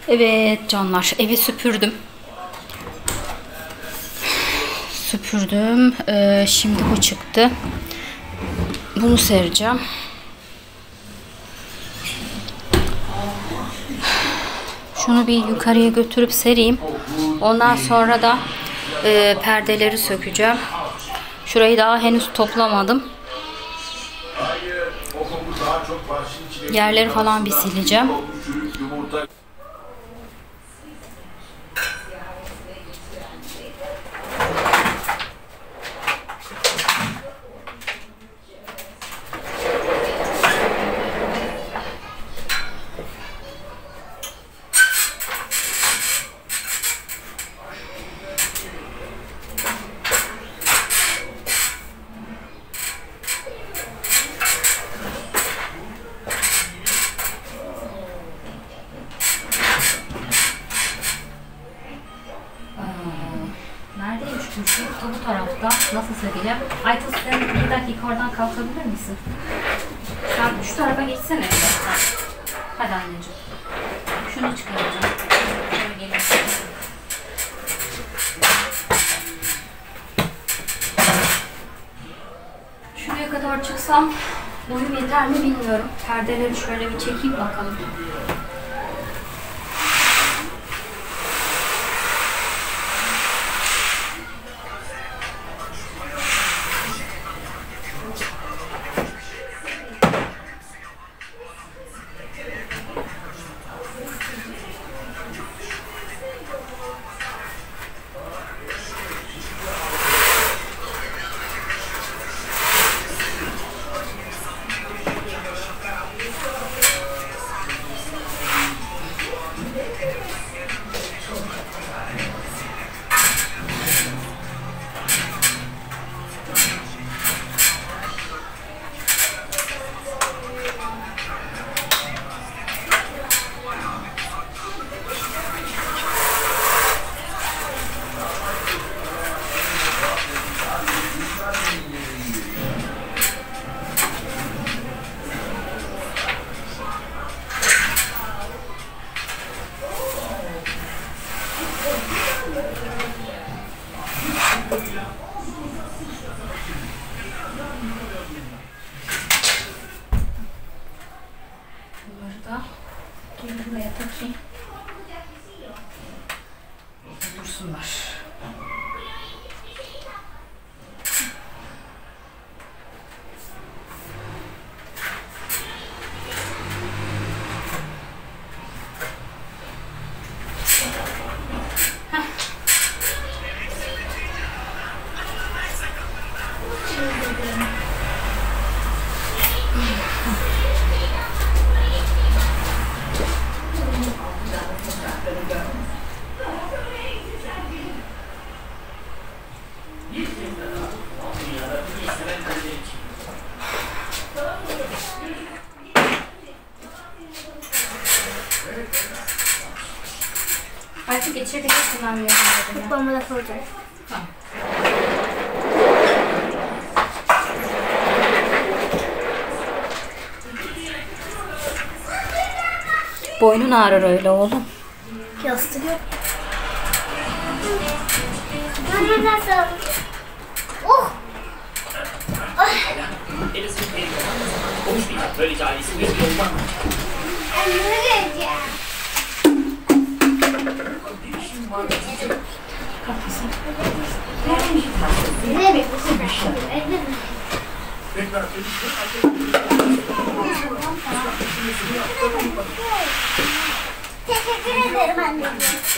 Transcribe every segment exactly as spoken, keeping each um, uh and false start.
Evet canlar, evi süpürdüm. Süpürdüm. Ee, şimdi bu çıktı. Bunu sereceğim. Şunu bir yukarıya götürüp sereyim. Ondan sonra da e, perdeleri sökeceğim. Şurayı daha henüz toplamadım. Yerleri falan bir sileceğim. Bu tarafta nasıl sereceğim? Aytıl sen bir dakika oradan kalkabilir misin? Sen şu tarafa geçsene. Hadi anneciğim. Şunu çıkaracağım. Şöyle gelin. Şuraya kadar çıksam boyum yeter mi bilmiyorum. Perdeleri şöyle bir çekeyim bakalım. Bunları da buraya takayım. Dursunlar. Artık içeri kullanmıyorum. Kupamı da koyacağız. Tamam. Boynun ağrır öyle oğlum. Yastık yok. Anne nasıl? Oh! Böylece ailesi bir yoldan. Anne ne diyeceğim? Ne mi? Teşekkür ederim anneciğim.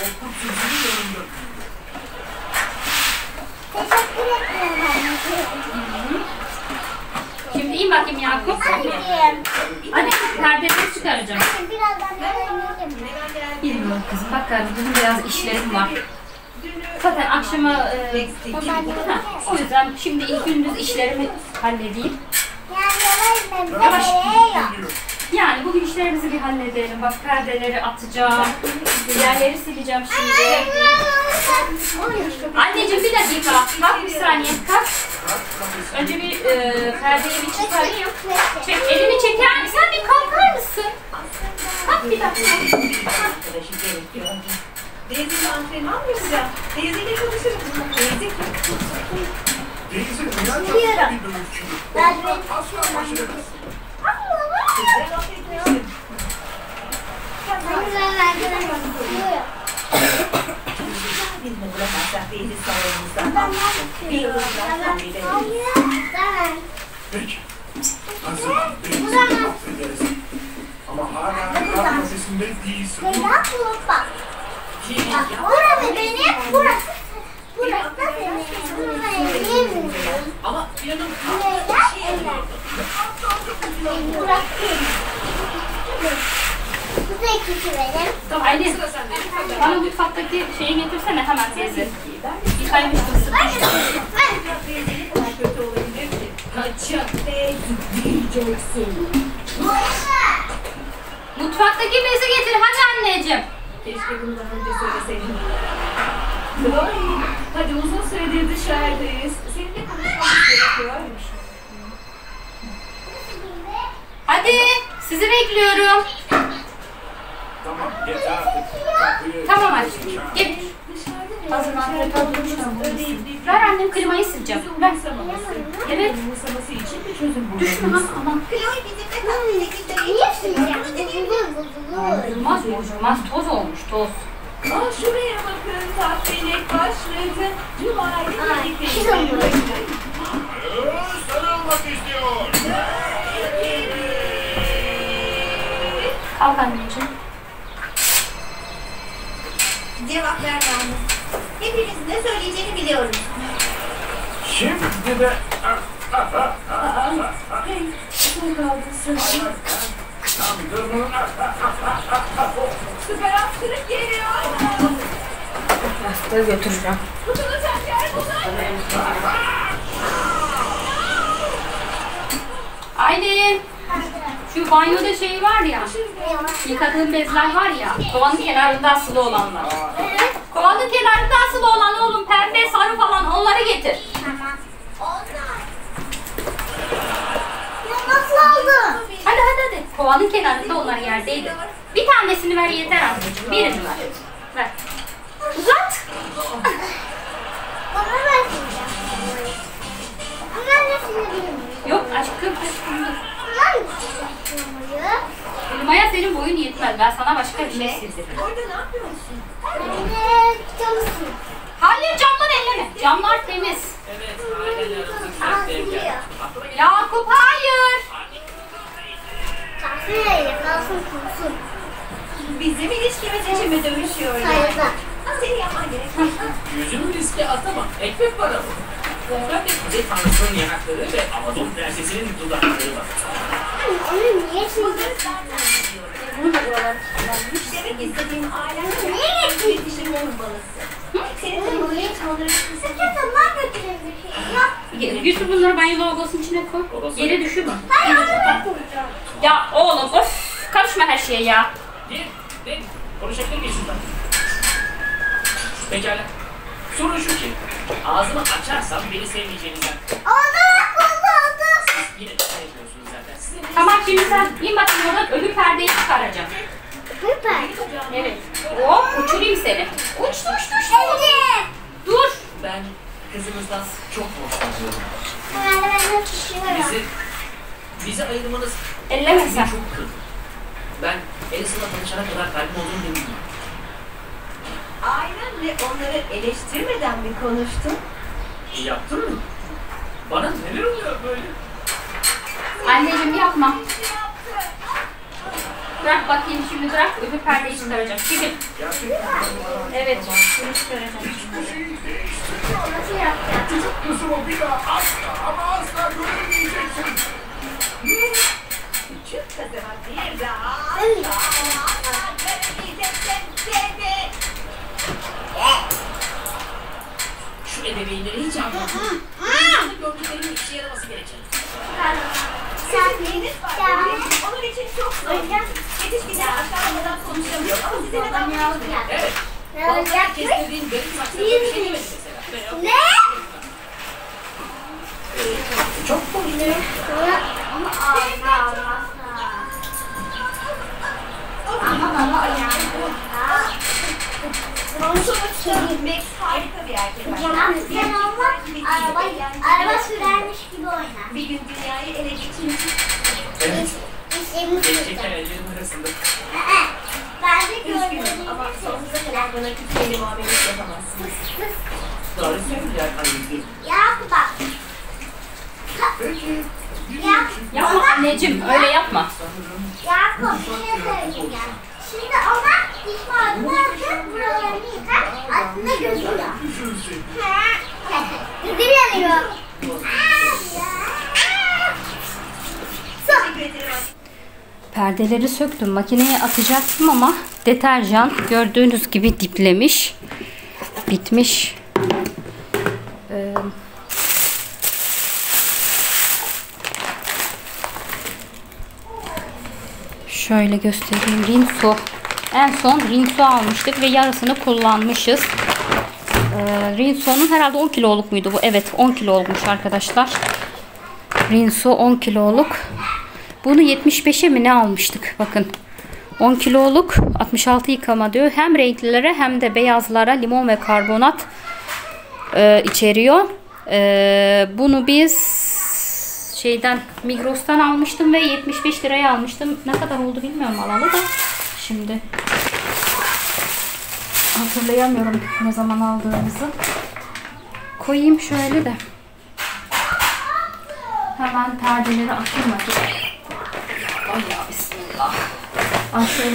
Teşekkür ederim anneciğim. Şimdi in bakayım Yakup. Anneciğim. Anne perdeleri çıkaracağım. Anne birazdan ben oynayacağım. Bilmiyorum kızım. Bakarız. Bugün biraz işlerim var. Zaten akşama e, ha, o yüzden şimdi ilk gündüz işlerimi halledeyim. Yani yalan Yavaş. yok. Yani bugün işlerimizi bir halledelim. Bak perdeleri atacağım. Yerleri sileceğim şimdi. Anneciğim bir dakika. Kalk bir saniye. Kalk. Önce bir e, perdeyi bir çıkarayım. Çek, elimi çeker misin? Sen bir kalkar mısın? Kalk bir dakika. Arkadaşı gerekiyor. Teyzeyle antrenman mı yapacağım? Teyzeyle çalışırım. Teyze kim? Teyze neden Biliyorum. tatlı bir dövüşçü? Ben Ondan asla başarılı. Size laf etmiştim. Biz mi bırakırsak teyze salonumuzdan? Bir yıl uzaktan gideriz. Peki. Hazır. Teyze affederiz. Ama hala kalp kafesinde değilsin. Burası benim, burası. Burası da benim. Burası benim. Ama yanım Burası şey yapıyordu. Burası benim. Bu da ikisi benim. Tamam, Aylin, sıra sende. bana mutfaktaki şeyi getirsene hemen teyze. Bir kaymış mısın? Teyze ne kadar kötü olabilir ki? Kaçak teyze diyeceksin. Mutfaktaki bezi getir hadi anneciğim. Keşke bundan önce söyleseydin. Chloe, hadi uzun süredir dışarıdayız. Seninle konuşmamız gerekiyor. Hadi sizi bekliyorum. Tamam yeter artık. Kapıyı- Tamam aşkım. Gel. Dışarıda Hazır dışarıda antrenman ödeyebildiği Ver annem klimayı sileceğim. Ver. Evet. Umursaması için bir çözüm Düşme ha bulmalıyız. aman. Chloe bizimle tatile gidelim. Niye sileceğim? Olmaz olmaz toz olmuş toz. Aa, şuraya bakın, tatlılık başladı. Cuma'yla Ay, birlikte pis olmuş. Ee, sarılmak istiyor. Kalk anneciğim. Cevap ver bana. Hepinizin ne söyleyeceğini biliyorum. Şimdi de... Hey, sen kaldın sen. Kandırma. Süper hapşırık geliyor. Hastaya götüreceğim. Tutunacak yer bulun. Aylin. Şu banyoda şey var ya. Yıkadığım bezler var ya. Kovanın kenarında asılı olanlar. Kovanın kenarında asılı olan oğlum pembe sarı falan onları getir. Tamam. Onlar. Ya nasıl aldın? Hadi hadi hadi. Kovanın kenarında onlar yerdeydi. Bir tanesini ver yeter anneciğim. Birini ver. Ver. Uzat. Bana ver sileceğim. Ama ben de silebilirim. Yok aşkım aşkım dur. Bunlar mı sileceğim? Maya senin boyun yetmez. Ben sana başka bir şey sildiririm. Orada ne yapıyorsun? Anne, çalışsın. Hayır camları elleme. Camlar temiz. Evet, aileler Aa, siliyor. Yakup hayır. Kalsın öyle, kalsın kurusun. Bizim ilişkimiz için mi dövüşüyor Sayıda. Seni yapman gerek. Yüzümü riske atamam. Ekmek para bu. Ben de Kuzey Tanrısı'nın yanakları ve Amazon Prensesi'nin dudakları var. Anne, onu niye sildin? Bunu da buralar. Demek istediğim ailen Niye getirdin? iletişim olmalısı. Seni tanımalı yetmaları Sıkı tamam götürün bir şey. Yok. Yusuf bunları banyo lavabosunun içine koy. Yere düşürme. Hayır, onu ben koyacağım. Ya oğlum of karışma her şeye ya. Değil, değil. Konuşabilir miyiz şuradan? Pekala. Sorun şu ki, ağzımı açarsam beni sevmeyeceğinizden. Oldu, oldu, oldu. Yine de şey yapıyorsunuz zaten. Size ne Tamam şimdi sen in bakayım oradan öbür perdeyi çıkaracağım. Süper. Evet. Hop uçurayım seni. Uç uç uç. Anne. Dur. Ben kızınızdan çok hoşlanıyorum. Ben de ben de tutuyorum. Bizi, bizi ayırmanız Elleme beni sen. çok kırdı. Ben Alison'la tanışana kadar kalbim olduğunu demiştim. ailenle onları eleştirmeden mi konuştun? İyi yaptın mı? Bana neler oluyor böyle? Anneciğim yapma. Bırak bakayım şimdi bırak öbür perdeyi çıkaracağım. Gidin. Evet şunu çıkaracağım. Nasıl yapacağım? Kızımı bir daha asla ama asla göremeyeceksin. Küçük kızıma bir daha asla asla göremeyeceksin seni. Şu ebeveynleri hiç anlatmadım. Benim gördüklerimin işe yaraması gerekecek. Sen Neyiniz var? sen Onun için çok zor. Yetişkinler aşağılamadan konuşamıyor ama size neden ne olacak? Evet. Ne Vallahi olacak? kestirdiğin garip saçlarına bir şey demedi mesela. Ne? Çok komik. Ama ağzına almazsa. Ama ya. Sonuçta Max harika bir erkek Yaman sen olma. Araba, araba sürermiş gibi oynar. Bir gün dünyayı ele geçirecek. Evet. İşimiz Gerçekten ellerim arasında. Ben de Üzgünüm gördüm. ama sonsuza kadar bana kimseyle muamelet yapamazsınız. Doğru söylüyor anneciğim. Yakup bak. Peki. Yapma anneciğim, öyle yapma. Yakup bir şey söyleyeceğim. Şimdi ona diş macunu atıp buralarını yıkar. Aslında gözü yok. Gözüm yanıyor. Teşekkür ederim. Perdeleri söktüm. Makineye atacaktım ama deterjan gördüğünüz gibi diplemiş. Bitmiş. Ee, şöyle göstereyim. Rinso. En son Rinso almıştık ve yarısını kullanmışız. Ee, Rinso'nun herhalde on kiloluk muydu bu? Evet, on kilolukmuş arkadaşlar. Rinso on kiloluk. Bunu yetmiş beşe mi ne almıştık? Bakın. on kiloluk altmış altı yıkama diyor. Hem renklilere hem de beyazlara limon ve karbonat e, içeriyor. E, bunu biz şeyden Migros'tan almıştım ve yetmiş beş liraya almıştım. Ne kadar oldu bilmiyorum alalı da. Şimdi hatırlayamıyorum ne zaman aldığımızı. Koyayım şöyle de. Hemen perdeleri atayım hadi. Ay ya bismillah. Al şöyle.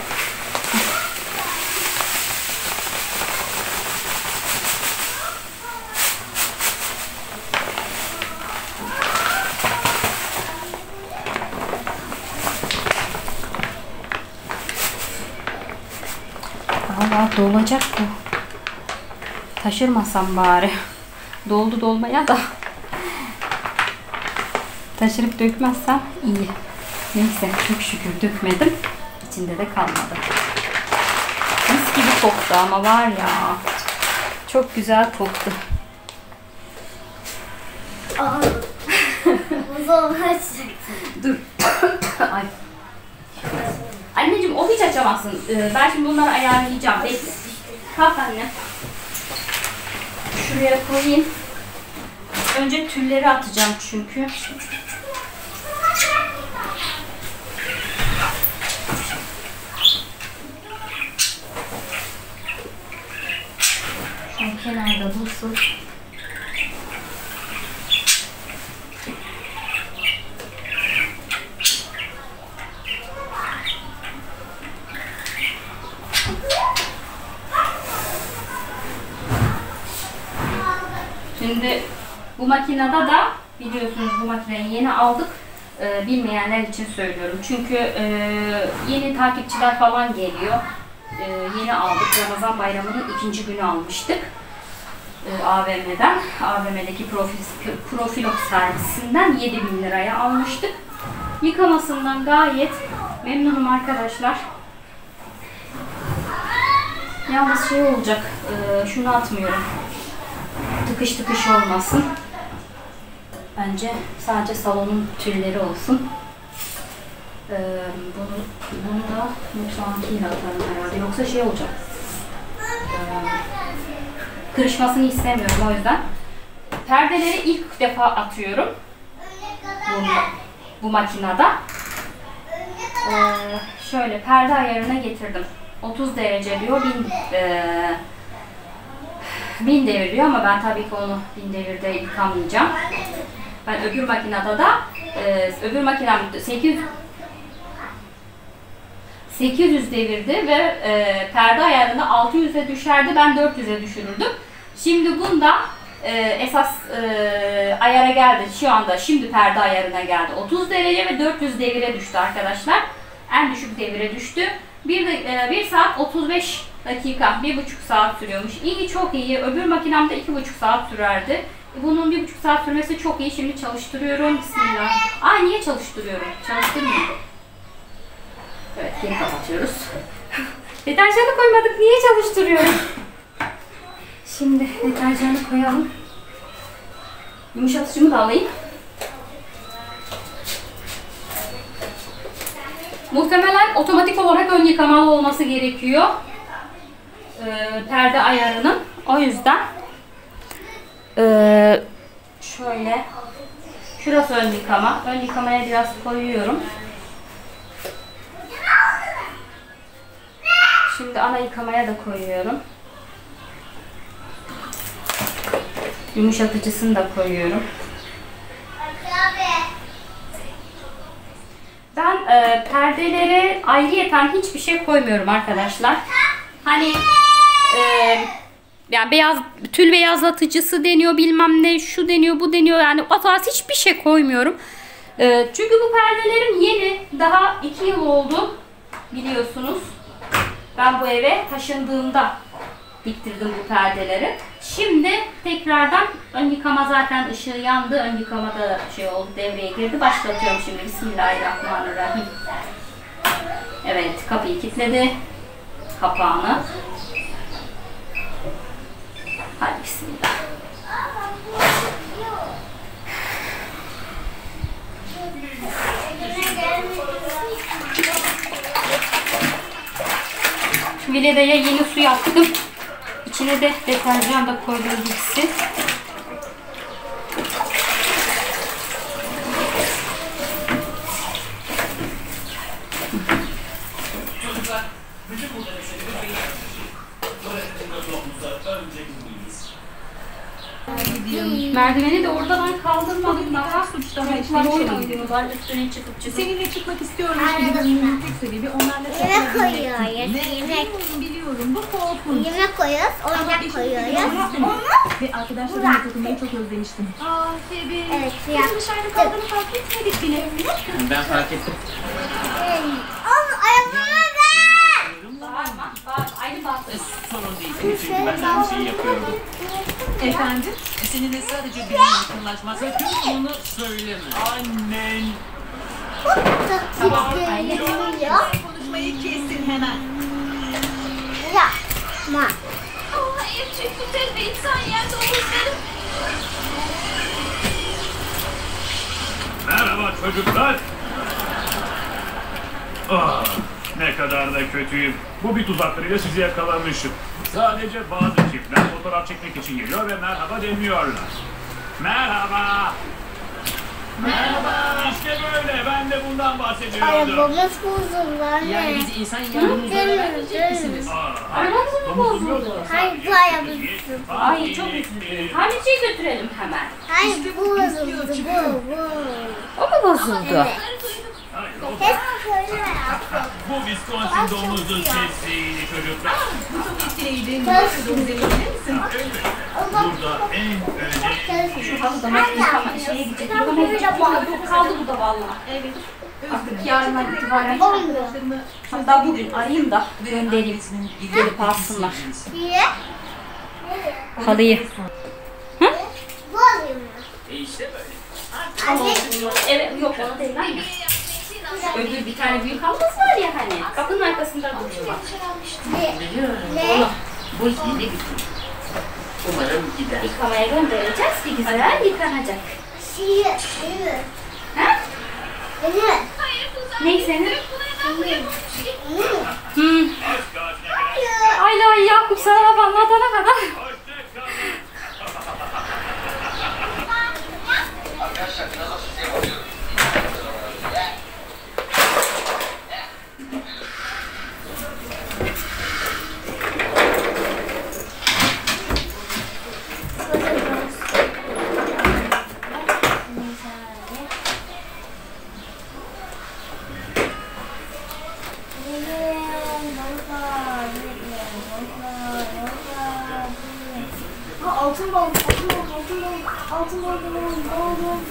Valla dolacak bu. Taşırmasam bari. Doldu dolmaya da. Taşırıp dökmezsem iyi. Neyse çok şükür dökmedim. İçinde de kalmadı. Mis gibi koktu ama var ya. Çok güzel koktu. Aa. Buzdolabı Dur. Ay. Anneciğim o hiç açamazsın. Ee, ben şimdi bunları ayarlayacağım. Bekle. Kalk anne. Şuraya koyayım. Önce tülleri atacağım çünkü. Şu kenarda dursun. Şimdi bu makinede da biliyorsunuz bu makineyi yeni aldık. Ee, bilmeyenler için söylüyorum. Çünkü e, yeni takipçiler falan geliyor. E, yeni aldık. Ramazan bayramının ikinci günü almıştık. E, A V M'den. A V M'deki profil, Profilok servisinden yedi bin liraya almıştık. Yıkamasından gayet memnunum arkadaşlar. Yalnız şey olacak. E, şunu atmıyorum. Tıkış tıkış olmasın. Bence sadece salonun tülleri olsun. Ee, bunu, bunu da mutfağınkiyle atarım herhalde. Yoksa şey olacak. Ee, kırışmasını istemiyorum o yüzden. Perdeleri ilk defa atıyorum. Bunu, bu makinede. Ee, şöyle perde ayarına getirdim. otuz derece diyor. bin, e, bin devir diyor ama ben tabii ki onu bin devirde yıkamayacağım. Ben öbür makinede da e, öbür makinem sekiz yüz devirdi ve e, perde ayarını altı yüze düşerdi. Ben dört yüze düşürürdüm. Şimdi bunda e, esas e, ayara geldi. Şu anda şimdi perde ayarına geldi. otuz derece ve dört yüz devire düştü arkadaşlar. En düşük devire düştü. bir, e, bir saat otuz beş dakika, bir buçuk saat sürüyormuş. İyi, çok iyi. Öbür makinemde iki buçuk saat sürerdi. Bunun bir buçuk saat sürmesi çok iyi. Şimdi çalıştırıyorum. Bismillah. Ay niye çalıştırıyorum? Çalıştırmıyorum. Evet, geri kapatıyoruz. Deterjanı koymadık. Niye çalıştırıyorum? Şimdi deterjanı koyalım. Yumuşatıcımı da alayım. Muhtemelen otomatik olarak ön yıkamalı olması gerekiyor. Ee, perde ayarının. O yüzden ee, şöyle şurası ön yıkama. Ön yıkamaya biraz koyuyorum. Şimdi ana yıkamaya da koyuyorum. Yumuşatıcısını da koyuyorum. Ben e, perdelere ayrıyeten hiçbir şey koymuyorum arkadaşlar. Hani e, yani beyaz tül beyazlatıcısı deniyor, bilmem ne, şu deniyor, bu deniyor, yani o tarz hiçbir şey koymuyorum. E, çünkü bu perdelerim yeni, daha iki yıl oldu biliyorsunuz. Ben bu eve taşındığımda diktirdim bu perdeleri. Şimdi tekrardan ön yıkama, zaten ışığı yandı. Ön yıkamada şey oldu, devreye girdi. Başlatıyorum şimdi. Bismillahirrahmanirrahim. Evet, kapıyı kilitledi. Kapağını. Hadi bismillah. Vileda'ya yeni su yaptım. İçine de deterjan da koydum gitsin. Çocuklar, bütün bunları sebebi tuvaletinde yoksa önce gideyiz. Merdiveni de oradan kaldırmadım daha. Suçlama Çocuklar işlemi oyun için oynuyorlar. Üstüne çıkıp çıkıp. Seninle çıkmak istiyorum gibi tek sebebi onlarla Yemek çıkmak. koyuyoruz. Yemek. Biliyorum, bu korkunç. Yemek koyuyoruz. Oyuncak koyuyoruz. Ve arkadaşlarımla takılmayı çok özlemiştim. Aa Sebi. Evet, Biz yaptık. dışarıda kaldığını fark etmedik bile. Ben fark ettim. Oğlum ayağımı ver. Bağırma, bağırma. Aynı bağırma. Sorun değil. Çünkü ben de aynı şeyi yapıyorum. Efendim? Seninle sadece birine yakınlaşma. Sakın bunu söyleme. Annen. Tamam, aynı. Yok. Konuşmayı kesin hemen. Yapma. Aa evcik bu tek bir insan yerde olursa. Merhaba çocuklar. Ah, ne kadar da kötüyüm. Bu bir tuzaklarıyla sizi yakalamışım. Sadece bazı çiftler fotoğraf çekmek için geliyor ve merhaba demiyorlar. Merhaba. Merhaba. İşte böyle. Ben de bundan bahsediyordum. Arabamız bozuldu anne. Yani biz insan yardımımıza verecek misiniz? Aa, Arabanız mı domuzum yok. bozuldu? Hayır, bu arabamız bozuldu. Ay çok üzüldüm. Tamirciye götürelim hemen. Hayır bu bozuldu bu bu. O mu bozuldu? Evet. Hayır, o- Hep söyle yaptım. Bu Wisconsin domuzun sesiydi çocuklar. Bu çok etkileyici. Nasıl domuzayı bilir misin? Burada en önemli Şu halı damak yıkama şeye gidecek. Yıkamaya gidecek. Yok, kaldı bu da vallahi. Evet. Artık yarından itibaren. Olmuyor. Arkadaşlarımı Hatta bugün arayayım da göndereyim. Gelip alsınlar. Niye? Halıyı. Bu alayım mı? E işte böyle. Anne. Evet, yok onu değil anne. Öbür bir tane büyük halımız var ya hani. Kapının arkasında duruyor. Biliyorum. Ne? Bu yeni bir gün. Umarım gider. Yıkamaya göndereceğiz. Bir güzel yıkanacak. Şeyi. Benim. Ha? Benim. Neyse. Benim. Hmm. aşk ağacına gelen. Ayla ay Yakup sana laf anlatana kadar. Hoşçakalın. Ha, altın bal, altın bal, altın bal, altın bal, bal, bal, bal,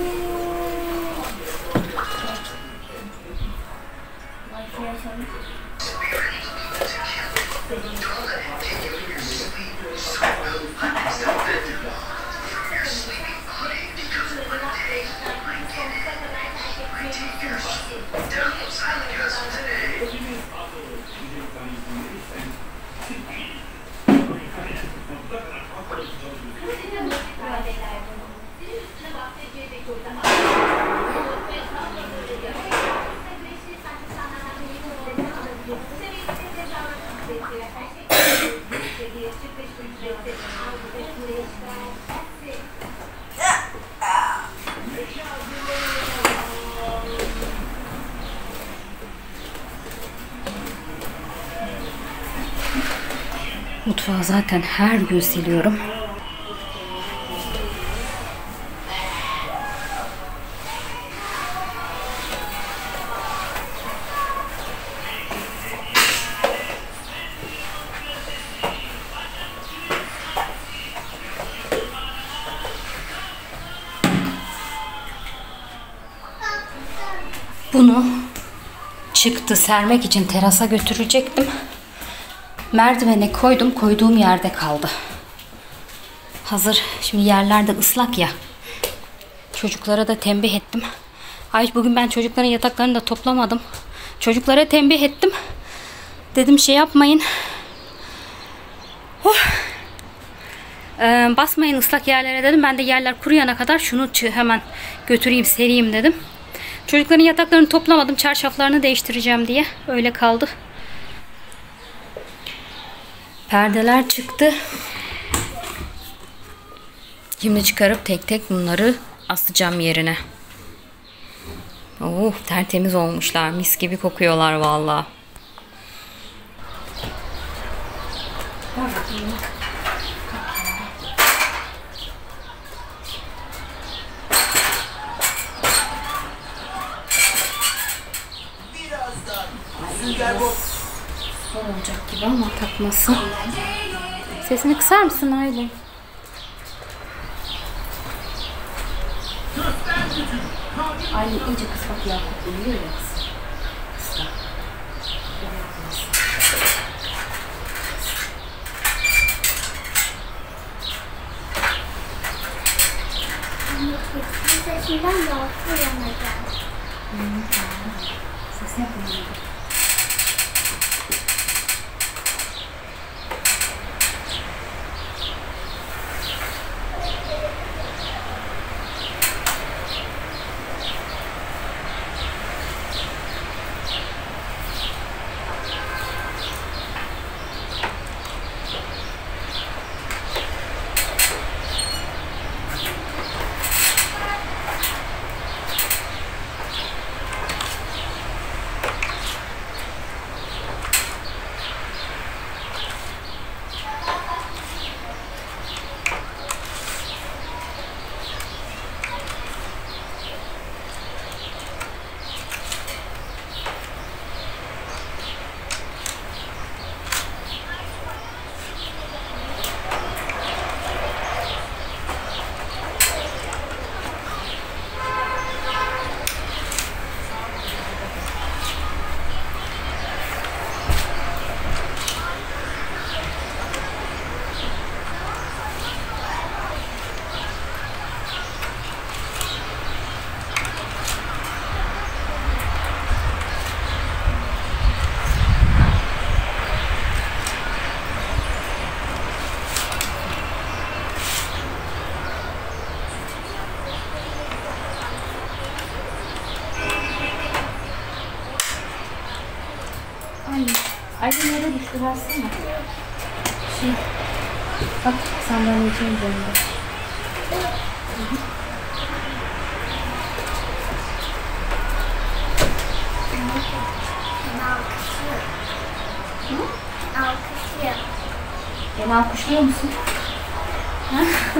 Mutfağı zaten her gün siliyorum. Bunu çıktı sermek için terasa götürecektim. Merdivene koydum, koyduğum yerde kaldı. Hazır şimdi yerlerde ıslak ya. Çocuklara da tembih ettim. Ay bugün ben çocukların yataklarını da toplamadım. Çocuklara tembih ettim. Dedim şey yapmayın. Oh. Ee, basmayın ıslak yerlere dedim. Ben de yerler kuruyana kadar şunu hemen götüreyim, sereyim dedim. Çocukların yataklarını toplamadım. Çarşaflarını değiştireceğim diye. Öyle kaldı. Perdeler çıktı. Şimdi çıkarıp tek tek bunları asacağım yerine. Oh, tertemiz olmuşlar. Mis gibi kokuyorlar vallahi. Zor olacak gibi ama takması. Sesini kısar mısın Aylin? Aylin iyice kıs bak ya, kokuluyor ya kız. Kısa. Sesinden yansıyor yanacağım. Ses yapmıyor. Aydın yere düştü, versene. Şey, bak sandalyenin üzerinde. Alkışlıyor. Beni alkışlıyor musun? Ha?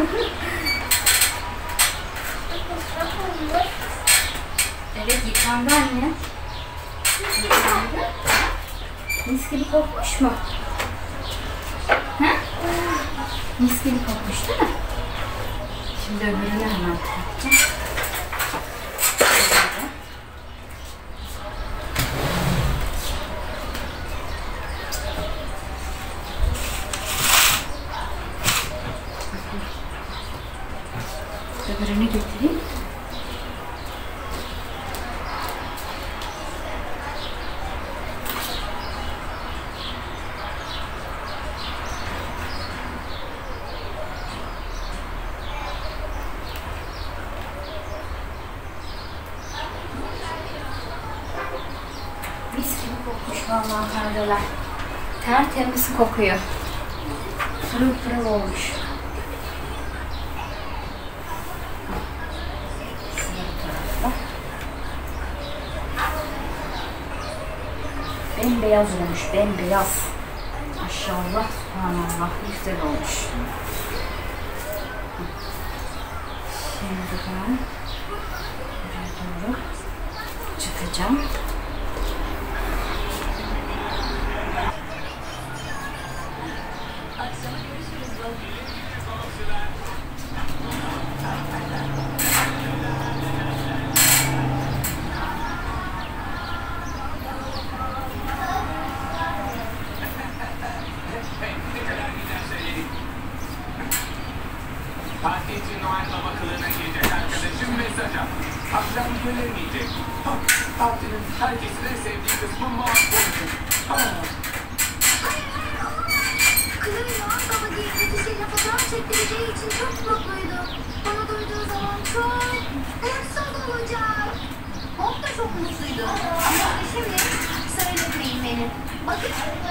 Evet, yıkandı anne. Yıkandı. Mis gibi kokmuş mu? Ha? Mis gibi kokmuş değil mi? Şimdi öbürünü hemen takacağım. Öbürünü getireyim. Mis gibi kokmuş vallahi perdeler. Tertemiz kokuyor. Pırıl pırıl olmuş. Bembeyaz olmuş, bembeyaz. Maşallah, subhanallah, güzel olmuş. Şimdi ben buraya doğru çıkacağım. Partisi Noel Baba kılığına girecek arkadaşım mesaj at. Akşam gelemeyecek. Ha, partinin herkesin en sevdiği kısmı mahvoldu. Kızım Noel Baba diye bir kişiyle fotoğraf çektireceği için çok mutluydu. Onu duyduğu zaman çok mutsuz olacak. O da çok mutluydu. Ama şimdi söylemeyin beni. Bakın.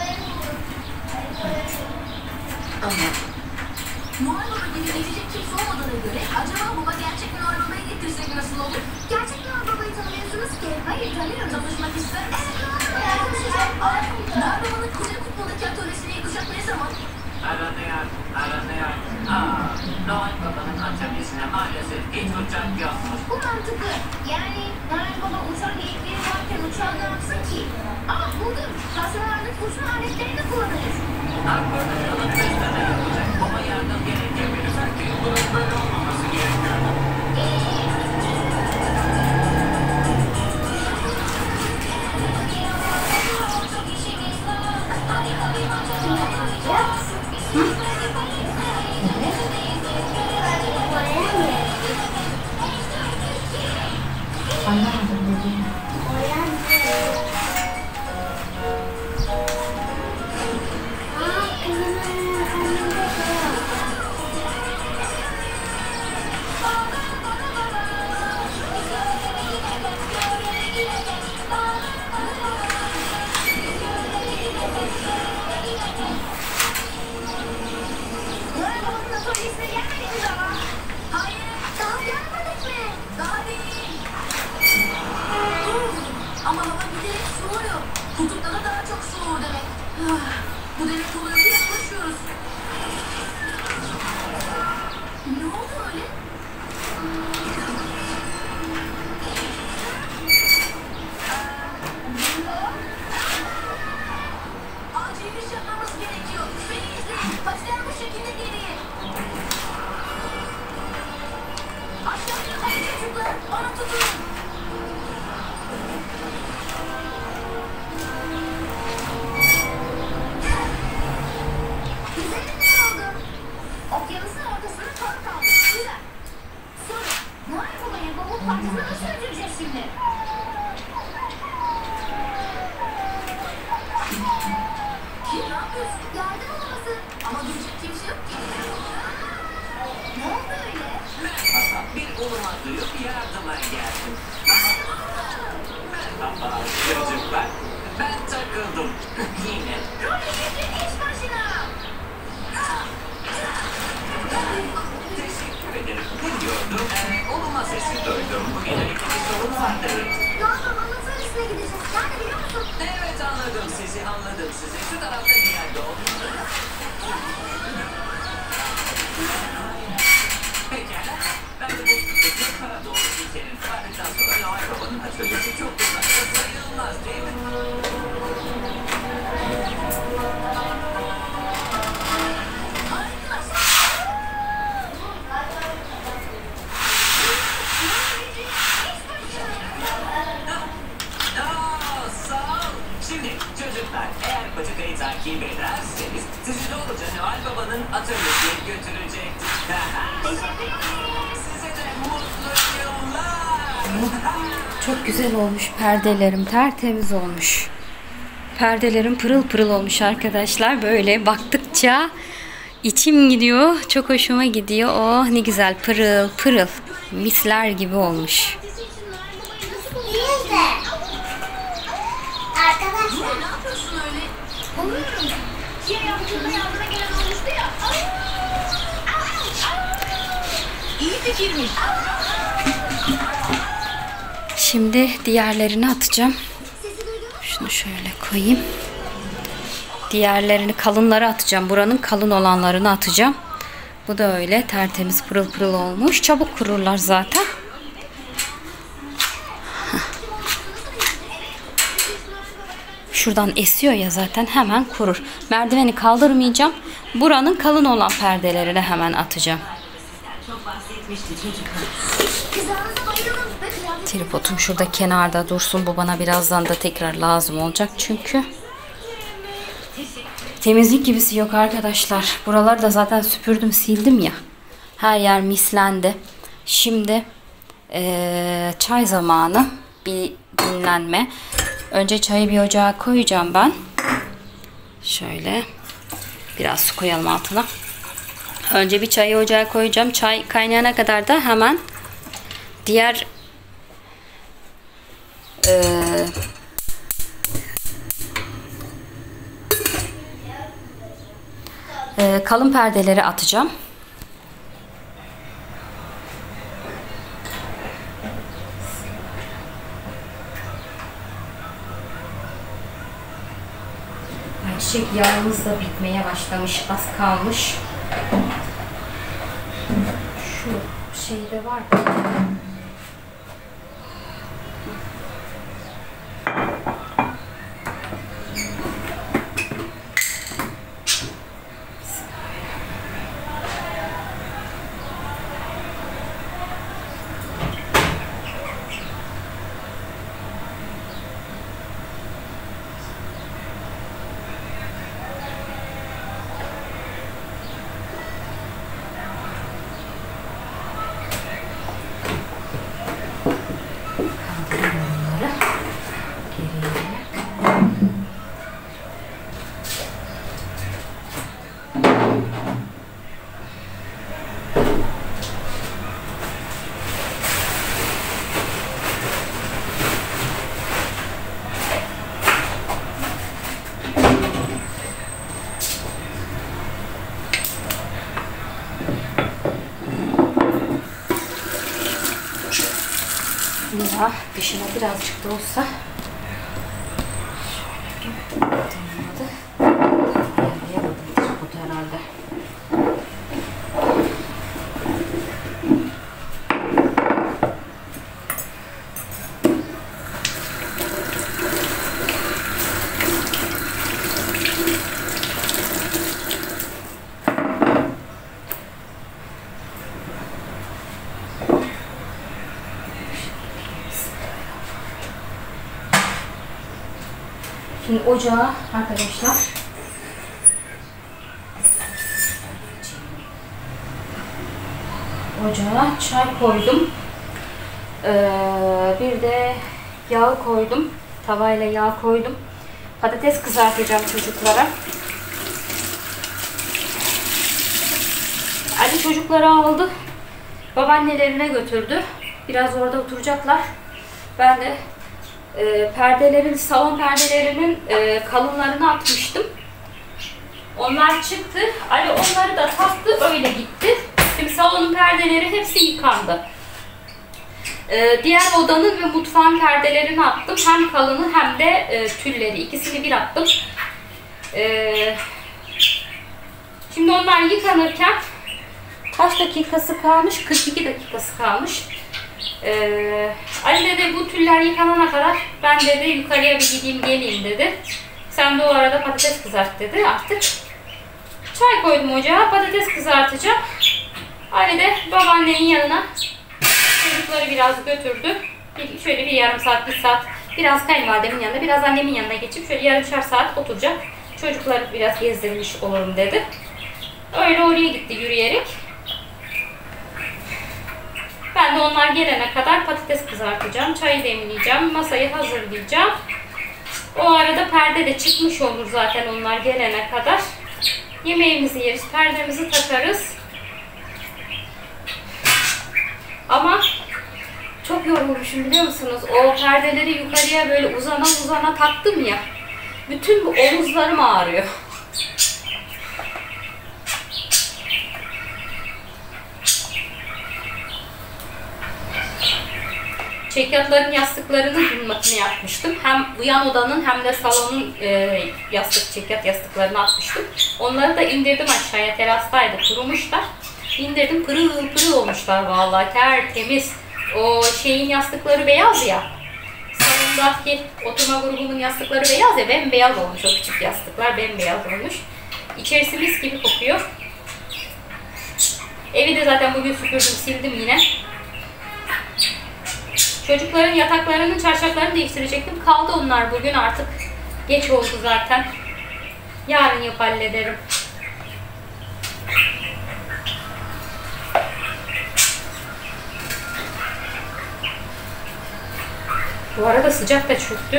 Noel Baba gibi gelecek kimse olmadığına göre acaba baba gerçek Noel Baba'yı getirsek nasıl olur? Gerçek Noel Baba'yı tanımıyorsunuz ki. Hayır tanıyorum. Tanışmak ister misiniz? Evet. Noel Baba'nın Kuzey Kutbu'ndaki atölyesine yakacak ne zaman? Aranıyor, aranıyor. Aa, Noel Baba'nın atölyesine maalesef hiç uçak yokmuş. Bu mantıklı. Yani Noel Baba uçan geyikleri varken uçağı ne yapsın ki? Aa buldum. Hastanelerden uçma aletlerini kullanırız. Akbarda yolun üstüne yapacak. Baba yardım gerekebilir. Sanki bunun böyle olmaması gerekiyor. Anlamadım dediğini. Noel Baba'nın atölyesine gelmediniz ama. Hayır. Daha gelmedik mi? Daha değil. Ama hava giderek soğuyor. Kutupta da daha çok soğur demek. Ah, bu demek oluyor ki yaklaşıyoruz. Ne oldu öyle? Acil bir şey yapmamız gerekiyor. Beni izleyin. Patiler bu şekilde geriye. Aşağıya kayın çocuklar. Onu tutun. Güzelim ne oldu? Okyanusun ortasına kar kaldı. Güzel. Sonra Noel Baba'yı bavul partisine nasıl götüreceğiz şimdi? Kim ne yapıyorsun? Yardım olması. Ama duyacak kimse yok ki. Ne oldu öyle? Merhaba, bir uluma duyup yardıma geldim. Merhaba çocuklar. Ben takıldım. Yine. Rolü iş başına. Teşekkür ederim. Ne diyordum? Ee, uluma sesi duydum. Bu gecelik bir sorun vardı. Noel Baba'nın atölyesine gideceğiz. Nerede biliyor musun? Evet anladım sizi, anladım sizi. Şu tarafta bir yerde olduğunu. Pekala. Ben de bu yukarı doğru gidelim. Vardıktan sonra Noel Baba'nın atölyesi çok uzakta sayılmaz değil mi? Aa, sağ ol. Şimdi çocuklar eğer patikayı takip ederseniz sizi doğruca Noel Baba'nın atölyesine götürecektir. Size de mutlu yıllar. Çok güzel olmuş perdelerim, tertemiz olmuş. Perdelerim pırıl pırıl olmuş arkadaşlar. Böyle baktıkça içim gidiyor. Çok hoşuma gidiyor. Oh ne güzel pırıl pırıl. Misler gibi olmuş. Biz de. Arkadaşlar. Ne yapıyorsun öyle? Umuyorum. Şey yaptığında yardıma gelen olmuş başlıyor. İyi fikirmiş. Şimdi diğerlerini atacağım. Şunu şöyle koyayım. Diğerlerini, kalınları atacağım. Buranın kalın olanlarını atacağım. Bu da öyle tertemiz pırıl pırıl olmuş. Çabuk kururlar zaten. Şuradan esiyor ya zaten, hemen kurur. Merdiveni kaldırmayacağım. Buranın kalın olan perdelerini hemen atacağım. Tripodum şurada kenarda dursun. Bu bana birazdan da tekrar lazım olacak çünkü. Temizlik gibisi yok arkadaşlar. Buraları da zaten süpürdüm, sildim ya. Her yer mislendi. Şimdi ee, çay zamanı. Bir dinlenme. Önce çayı bir ocağa koyacağım ben. Şöyle. Biraz su koyalım altına. Önce bir çayı ocağa koyacağım. Çay kaynayana kadar da hemen diğer ee, ee, kalın perdeleri atacağım. Çiçek yağımız da bitmeye başlamış. Az kalmış. Şu şeyde var. Ya dışına birazcık da olsa şöyle olmadı. Ayarlayamadım bu herhalde. Şimdi ocağa arkadaşlar ocağa çay koydum. Ee, bir de yağ koydum. Tavayla yağ koydum. Patates kızartacağım çocuklara. Ali çocukları aldı. Babaannelerine götürdü. Biraz orada oturacaklar. Ben de E, perdelerin, salon perdelerinin e, kalınlarını atmıştım. Onlar çıktı. Ali onları da taktı, öyle gitti. Şimdi salonun perdeleri hepsi yıkandı. E, diğer odanın ve mutfağın perdelerini attım. Hem kalını hem de e, tülleri. İkisini bir attım. E, şimdi onlar yıkanırken kaç dakikası kalmış? kırk iki dakikası kalmış. Ee, Ali dedi bu tüller yıkanana kadar ben dedi yukarıya bir gideyim geleyim dedi. Sen de o arada patates kızart dedi. Artık çay koydum ocağa, patates kızartacağım. Ali de babaannenin yanına çocukları biraz götürdü. Bir, şöyle bir yarım saat, bir saat biraz kayınvalidemin yanında, biraz annemin yanına geçip şöyle yarımşar saat oturacak. Çocukları biraz gezdirmiş olurum dedi. Öyle oraya gitti yürüyerek. Ben de onlar gelene kadar patates kızartacağım, çayı demleyeceğim, masayı hazırlayacağım. O arada perde de çıkmış olur zaten onlar gelene kadar. Yemeğimizi yeriz, perdemizi takarız. Ama çok yorulmuşum biliyor musunuz? O perdeleri yukarıya böyle uzana uzana taktım ya. Bütün bu omuzlarım ağrıyor. çekyatların yastıklarını bunun makine yapmıştım. Hem bu yan odanın hem de salonun e, yastık, çekyat yastıklarını atmıştım. Onları da indirdim aşağıya, terastaydı, kurumuşlar. İndirdim, pırıl pırıl olmuşlar vallahi, tertemiz. O şeyin yastıkları beyaz ya. Salondaki oturma grubumun yastıkları beyaz ya, bembeyaz olmuş, o küçük yastıklar bembeyaz olmuş. İçerisi mis gibi kokuyor. Evi de zaten bugün süpürdüm, sildim yine. Çocukların yataklarının çarşaflarını değiştirecektim. Kaldı onlar bugün, artık geç oldu zaten. Yarın yap hallederim. Bu arada sıcak da çöktü.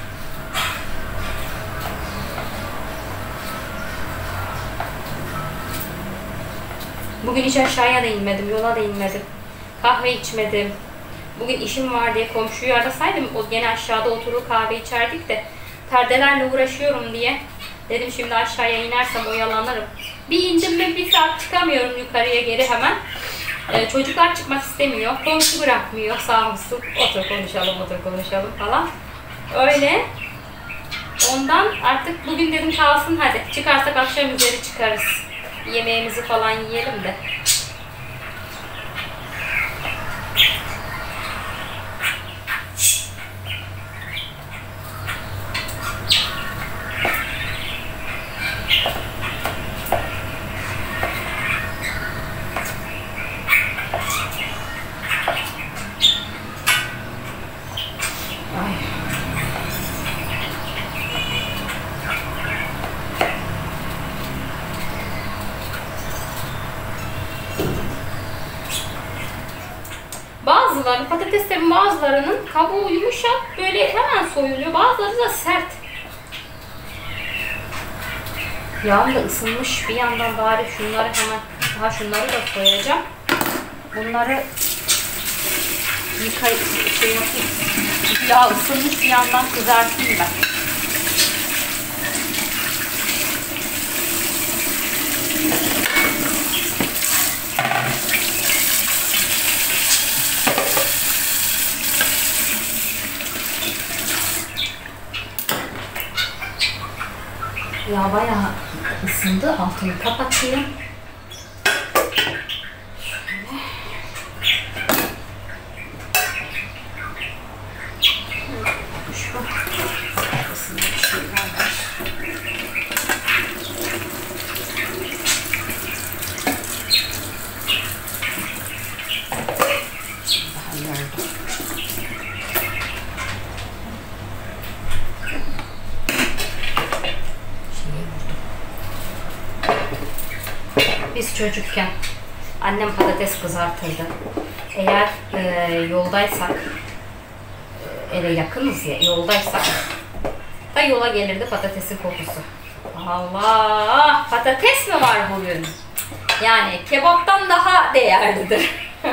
Bugün hiç aşağıya da inmedim, yola da inmedim. Kahve içmedim. Bugün işim var diye komşuyu arasaydım, o gene aşağıda oturur kahve içerdik de perdelerle uğraşıyorum diye dedim şimdi aşağıya inersem oyalanırım. Bir indim mi bir saat çıkamıyorum yukarıya geri hemen. Ee, çocuklar çıkmak istemiyor, komşu bırakmıyor, sağ olsun, otur konuşalım, otur konuşalım falan. Öyle. Ondan artık bugün dedim kalsın, hadi çıkarsak akşam üzeri çıkarız. Yemeğimizi falan yiyelim de. Bazıları, patateslerin bazılarının kabuğu yumuşak, böyle hemen soyuluyor. Bazıları da sert. Yağım da ısınmış. Bir yandan bari şunları hemen, daha şunları da soyacağım. Bunları yıkayıp şey yapayım. Yağ ısınmış, bir yandan kızartayım ben. Yağ bayağı ısındı. Altını kapatayım. Şöyle. Şu ısındı bir şeyler var. Daha yardım. Biz çocukken annem patates kızartırdı. Eğer e, yoldaysak, eve yakınız ya, yoldaysak da yola gelirdi patatesin kokusu. Allah! Patates mi var bugün? Yani kebaptan daha değerlidir.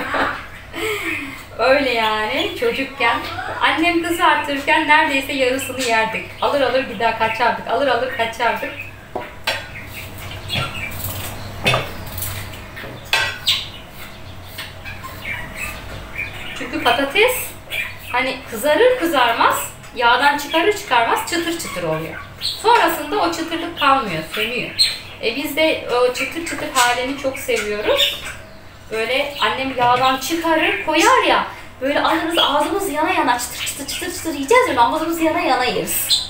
Öyle yani çocukken annem kızartırken neredeyse yarısını yerdik. Alır alır bir daha kaçardık, alır alır kaçardık. Çünkü patates hani kızarır kızarmaz, yağdan çıkarır çıkarmaz çıtır çıtır oluyor. Sonrasında o çıtırlık kalmıyor, sönüyor. E biz de o çıtır çıtır halini çok seviyoruz. Böyle annem yağdan çıkarır koyar ya, böyle alırız ağzımız yana yana çıtır çıtır çıtır çıtır yiyeceğiz ya, ağzımız yana yana yeriz.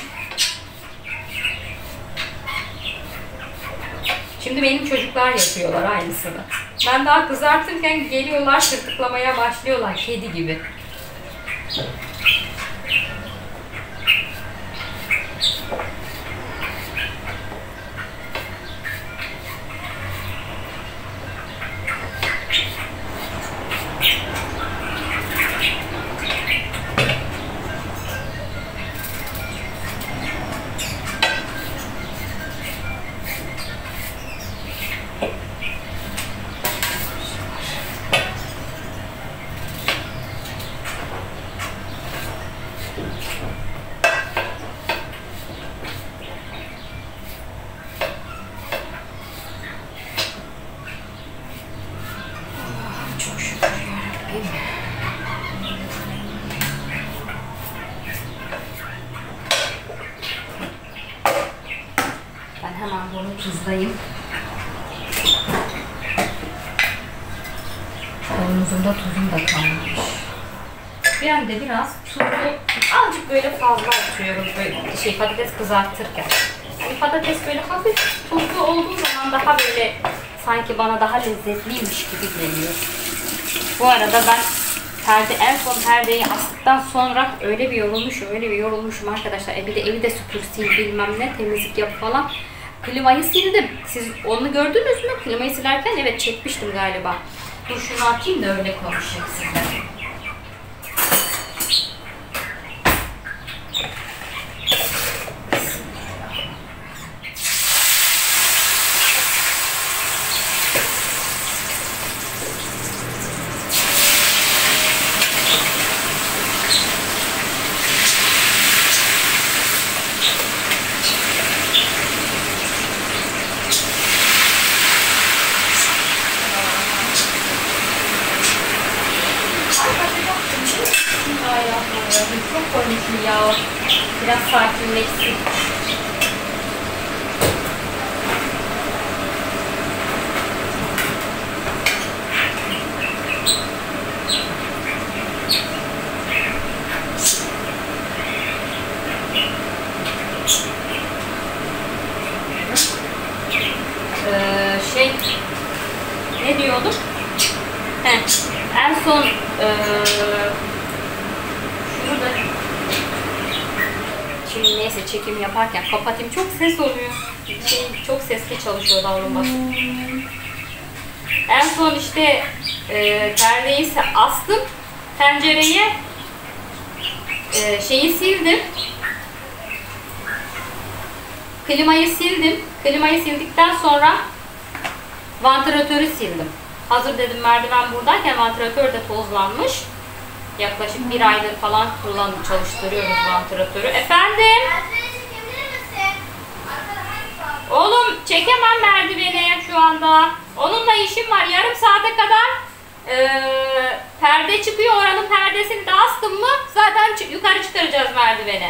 Şimdi benim çocuklar yapıyorlar aynısını. Ben daha kızartırken geliyorlar, tırtıklamaya başlıyorlar kedi gibi. hemen bunu tuzlayayım. Kavanozumda tuzum da kalmış. Ben de biraz tuzu azıcık böyle fazla atıyorum böyle şey patates kızartırken. Yani patates böyle hafif tuzlu olduğu zaman daha böyle sanki bana daha lezzetliymiş gibi geliyor. Bu arada ben perde, en son perdeyi astıktan sonra öyle bir yorulmuşum, öyle bir yorulmuşum arkadaşlar. E bir de evi de süpür, sil, bilmem ne, temizlik yap falan. Klimayı sildim. Siz onu gördünüz mü? Klimayı silerken evet çekmiştim galiba. Dur şunu atayım da öyle konuşayım size. Çok koymuşum ya. Biraz sakinleşsin. Ee, şey ne diyordum? Heh, en son ee, şunu da şimdi neyse çekim yaparken kapatayım. Çok ses oluyor. Şey, çok sesli çalışıyor davranması. En son işte e, perdeyi astım. Tencereye e, şeyi sildim. Klimayı sildim. Klimayı sildikten sonra vantilatörü sildim. Hazır dedim merdiven buradayken vantilatör de tozlanmış. Yaklaşık bir aydır falan kullanıp çalıştırıyoruz vantilatörü. Efendim? Oğlum çekemem merdiveni şu anda. Onunla işim var. Yarım saate kadar ee, perde çıkıyor. Oranın perdesini de astım mı zaten yukarı çıkaracağız merdiveni.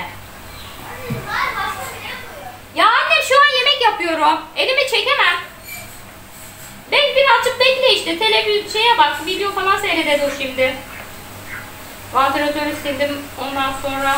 Ya anne şu an yemek yapıyorum. Elimi çekemem. Bek birazcık bekle işte. Televizyon şeye bak. Video falan seyrede dur şimdi. Vantilatörü sildim. Ondan sonra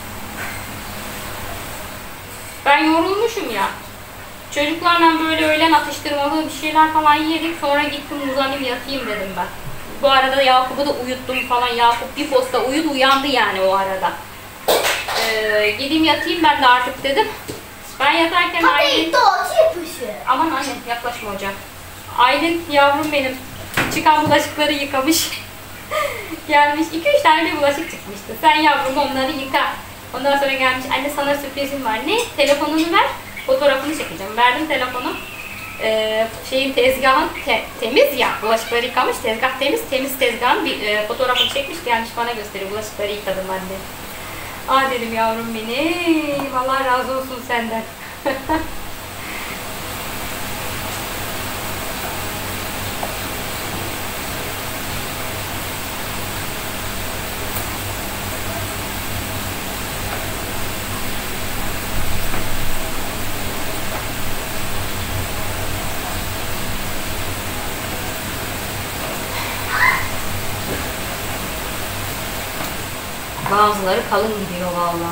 ben yorulmuşum ya. Çocuklarla böyle öğlen atıştırmalı bir şeyler falan yedik. Sonra gittim uzanayım yatayım dedim ben. Bu arada Yakup'u da uyuttum falan. Yakup bir posta uyudu uyandı yani o arada. Ee, gideyim yatayım ben de artık dedim. Ben yatarken Aylin... Aman anne yaklaşma hocam. Aylin yavrum benim çıkan bulaşıkları yıkamış. Gelmiş iki üç tane bir bulaşık çıkmıştı. Sen yavrum onları yıka. Ondan sonra gelmiş anne sana sürprizim var. Ne? Telefonunu ver. Fotoğrafını çekeceğim. Verdim telefonu. Ee, şeyin tezgahın te temiz ya. Bulaşıkları yıkamış. Tezgah temiz. Temiz tezgahın bir e, fotoğrafını çekmiş. Gelmiş bana gösteriyor. Bulaşıkları yıkadım anne. Aa dedim yavrum beni. Vallahi razı olsun senden. Bazıları kalın gidiyor vallahi.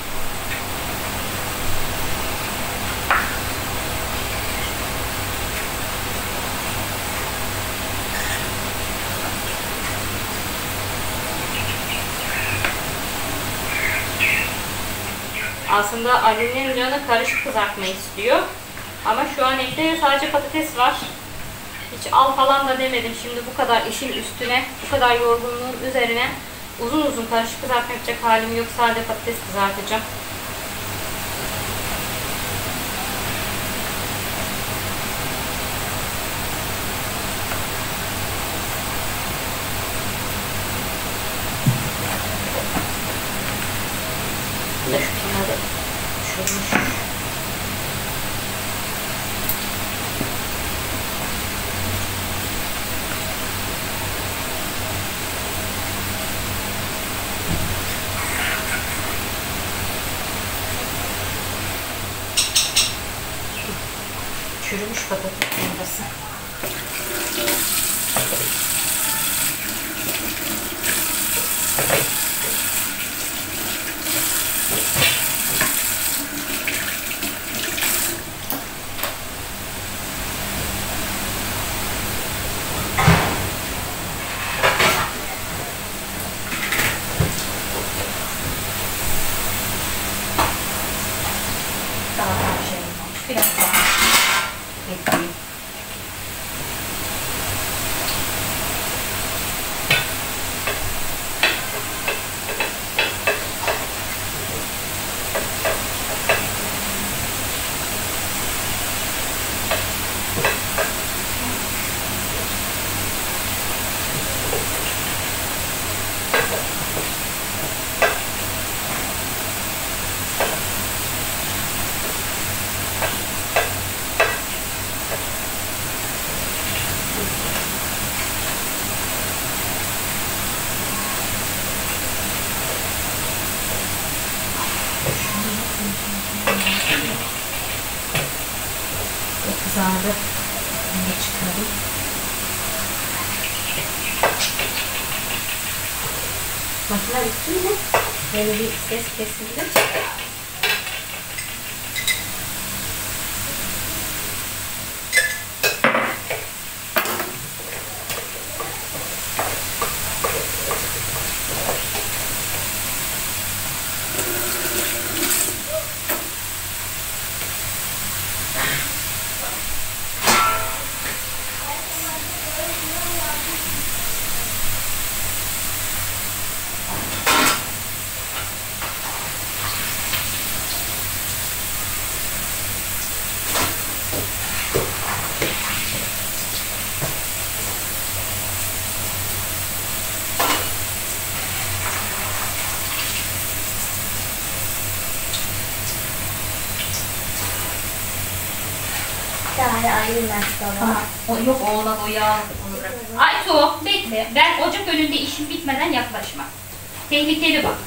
Aslında Ali'nin canı karışık kızartma istiyor. Ama şu an evde sadece patates var. Hiç al falan da demedim. Şimdi bu kadar işin üstüne, bu kadar yorgunluğun üzerine uzun uzun karışık kızartma yapacak halim yok. Sadece patates kızartacağım. Bu da şu kenarda çürümüş. Çürümüş patates rendesi. Daha bir şey olmamış. Biraz daha ekleyeyim. Kızardı. Bunu da çıkarayım. Makine bitti mi? Böyle bir ses kesildi. Daha ayrılmaz baba. Tamam. O, yok oğlan o yağ. Aytu bekle. Ben ocak önünde işim bitmeden yaklaşma. Tehlikeli bak.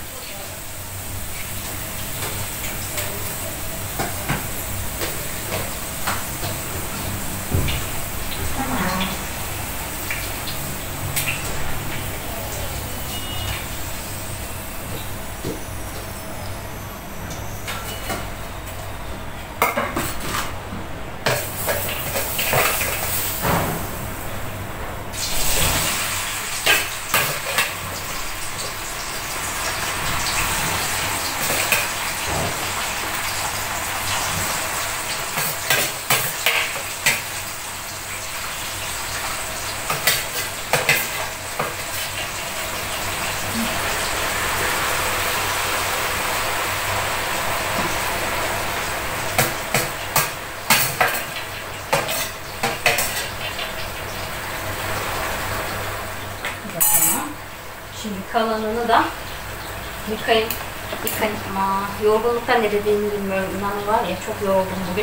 Şimdi kalanını da yıkayayım. Yıkayayım ama yorgunluktan ne dediğimi bilmiyorum. İnan var ya çok yoruldum bugün.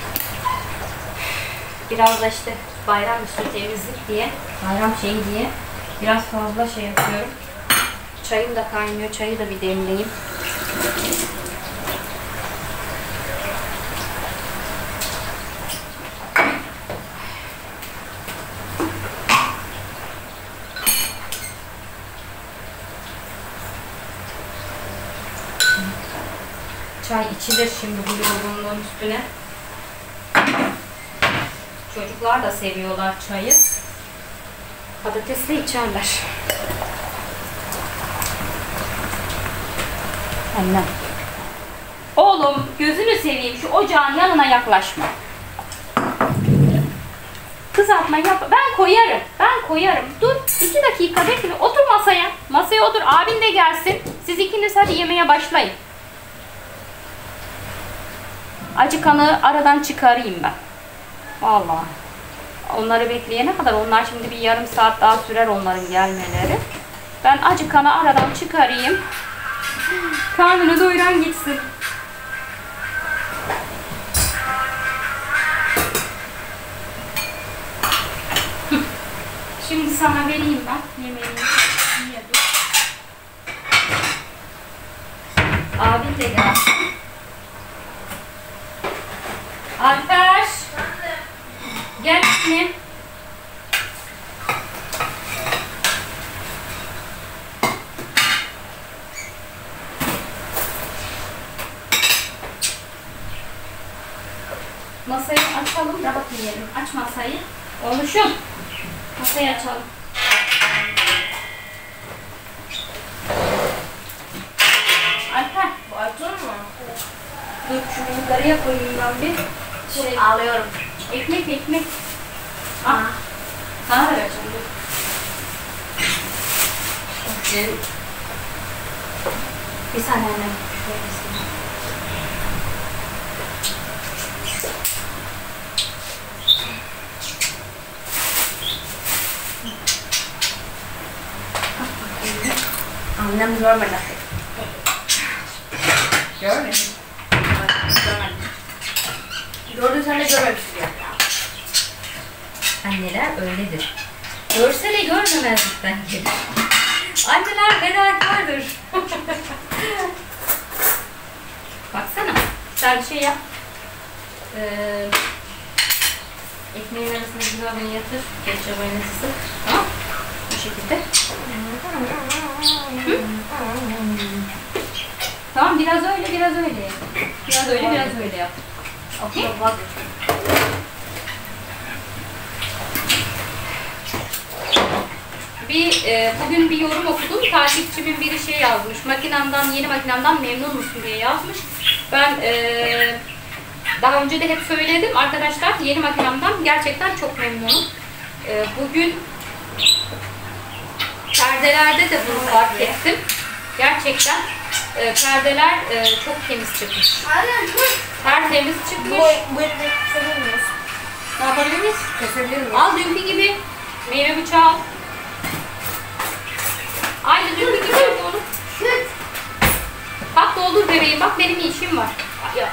Biraz da işte bayram üstü temizlik diye, bayram şeyi diye biraz fazla şey yapıyorum. Çayım da kaynıyor. Çayı da bir demleyeyim. Çay içilir şimdi bu yorgunluğun üstüne. Çocuklar da seviyorlar çayı. Patatesle içerler. Annem. Oğlum gözünü seveyim şu ocağın yanına yaklaşma. Kızartma yap. Ben koyarım. Ben koyarım. Dur. iki dakika bekle. Otur masaya. Masaya otur. Abin de gelsin. Siz ikiniz hadi yemeğe başlayın. Acıkanı aradan çıkarayım ben. Vallahi. Onları bekleyene kadar onlar şimdi bir yarım saat daha sürer onların gelmeleri. Ben acıkanı aradan çıkarayım. Karnını doyuran gitsin. Şimdi sana vereyim ben yemeğini. Niye dur? Abin de gelsin. Alper. Anne. Masayı açalım, rahat yiyelim. Aç masayı. Oluşum. Masayı açalım. Alper. Bu açılır mı? Dur şunu yukarıya koyayım ben bir. Şey, Ağlıyorum. ekmek ekmek. Ah. Sana da vereceğim. Dur. Bir saniye annem. Şuraya basayım. Annem görmedi. Görmedin. Görmedi. Gördün sen de görmemişsin ya. Anneler öyledir. Görse de görmemezlikten gelir. Anneler fedakardır. Baksana. Güzel bir şey yap. Ee, ekmeğin arasına güzel bir yatır. Ketçap aynası sık. Tamam. Bu şekilde. Hı? Tamam biraz öyle biraz öyle yap. Biraz öyle biraz öyle yap. Okey? Bir, e, bugün bir yorum okudum. Takipçimin biri şey yazmış. Makinemden, yeni makinemden memnun musun diye yazmış. Ben e, daha önce de hep söyledim arkadaşlar. Yeni makinemden gerçekten çok memnunum. E, bugün perdelerde de bunu fark ettim. Gerçekten e, perdeler e, çok temiz çıkmış. Tertemiz çıkmış. Bu elini kesebilir miyiz? Ne yapabiliriz? Kesebilir miyiz? Al dünkü gibi meyve bıçağı al. Aynı dünkü gibi yap oğlum. Bak doldur bebeğim, bak benim işim var. Ya.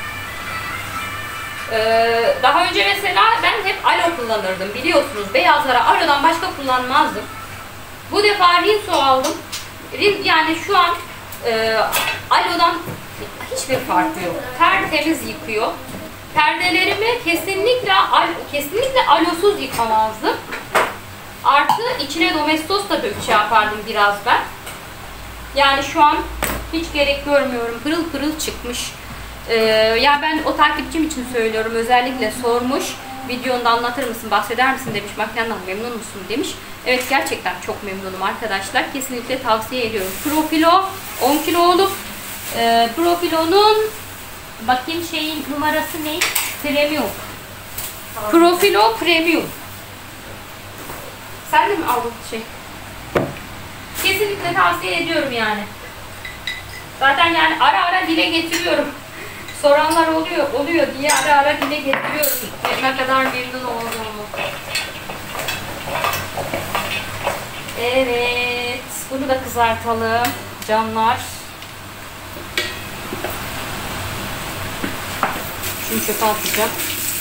Ee, daha önce mesela ben hep alo kullanırdım biliyorsunuz. Beyazlara alodan başka kullanmazdım. Bu defa Rinso aldım. Rin, yani şu an e, alodan hiçbir farkı yok. Tertemiz yıkıyor. Perdelerimi kesinlikle al, kesinlikle alosuz yıkamazdım. Artı içine domestos da dök şey yapardım biraz ben. Yani şu an hiç gerek görmüyorum. Pırıl pırıl çıkmış. Ee, ya ben o takipçim için söylüyorum. Özellikle sormuş. Videonda anlatır mısın, bahseder misin demiş. Makinenden memnun musun demiş. Evet gerçekten çok memnunum arkadaşlar. Kesinlikle tavsiye ediyorum. Profilo on kiloluk. Ee, Profilo'nun bakayım şeyin numarası ne? Premium. Profilo Premium. Sen de mi aldın şey? Kesinlikle tavsiye ediyorum yani. Zaten yani ara ara dile getiriyorum. Soranlar oluyor, oluyor diye ara ara dile getiriyorum. Ne kadar memnun olduğumu. Evet, bunu da kızartalım canlar. Şunu çöpe atacağım.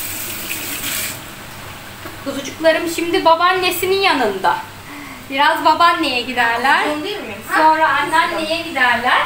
Kuzucuklarım şimdi babaannesinin yanında. Biraz babaanneye giderler. Kuzucuğum değil mi? Sonra anneanneye giderler.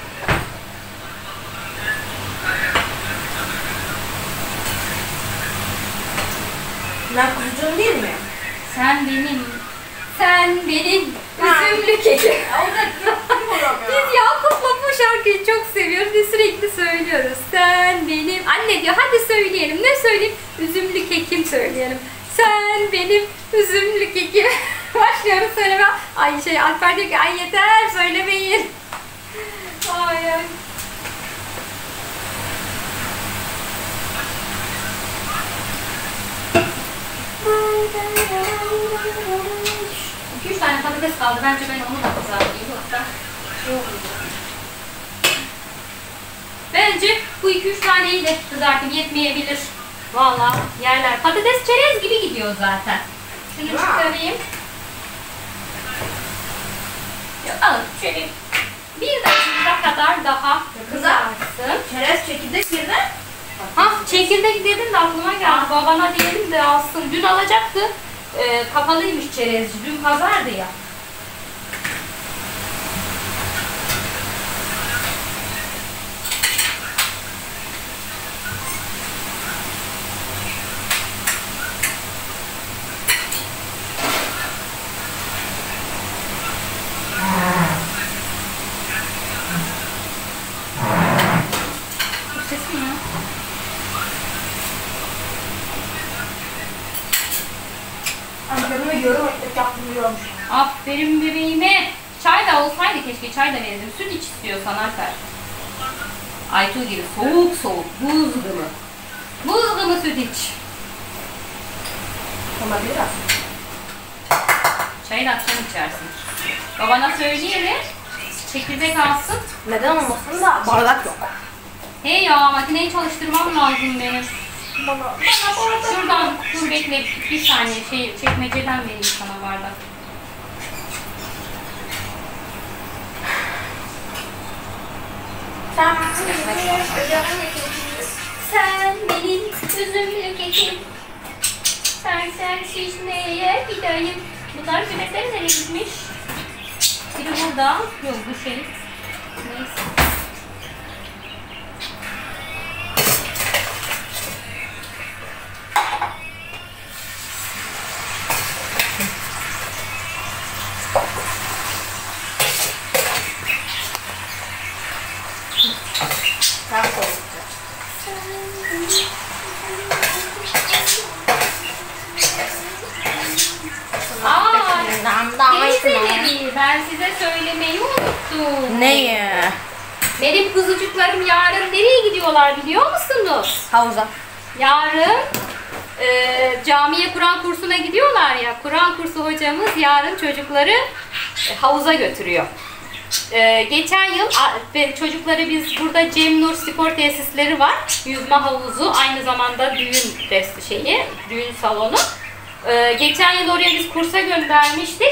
Ben kuzucuğum değil mi? Sen benim, sen benim üzümlü kekim. Biz Yakup'la bu şarkıyı çok seviyoruz ve sürekli söylüyoruz. Sen benim, anne diyor hadi söyleyelim. Ne söyleyeyim? Üzümlü kekim söyleyelim. Sen benim üzümlü kekim. Başlıyoruz söyleme. Ay şey Alper diyor ki ay yeter söylemeyin. Ay ay. iki üç tane patates kaldı. Bence ben onu da kızartayım. Yoksa şey olmayacak. Bence bu iki üç taneyi de kızartayım. Yetmeyebilir. Vallahi yerler. Patates çerez gibi gidiyor zaten. Şunu çıkarayım. Alın şöyle bir dakika kadar daha kızarsın. Çerez çekirdek girdi. Ha çekirdek dedim de aklıma geldi. Babana diyelim de alsın. Dün alacaktı. Ee, kapalıymış çerezci. Dün pazardı ya. Kendime yorum ekmek yaptırıyorum. Aferin bebeğime. Çay da olsaydı keşke çay da verirdim. Süt iç istiyorsan Alper. Aytu gibi soğuk soğuk buz gibi. Buz gibi süt iç. Ama biraz. Çayı da akşam içersin. Babana söyleyelim. Çekirdek alsın. Neden olmasın da bardak yok. Hey ya makineyi çalıştırmam lazım benim. Bana, bana bardak. Şuradan dur bekle bir saniye şey çekmeceden vereyim sana bardak. Sen Sen benim üzümlü kekim. Sen sen şişmeye gideyim. Bunlar yemekleri nereye gitmiş? Biri burada. Yok bu şey. Neyse. sen koy. Aa, teyzeleri ben size söylemeyi unuttum. Neyi? Benim kuzucuklarım yarın nereye gidiyorlar biliyor musunuz? Havuza. Yarın e, camiye Kur'an kursuna gidiyorlar ya. Kur'an kursu hocamız yarın çocukları e, havuza götürüyor. E, geçen yıl a, çocukları biz burada Cem Nur Spor Tesisleri var. Yüzme havuzu aynı zamanda düğün rest şeyi, düğün salonu. E, geçen yıl oraya biz kursa göndermiştik.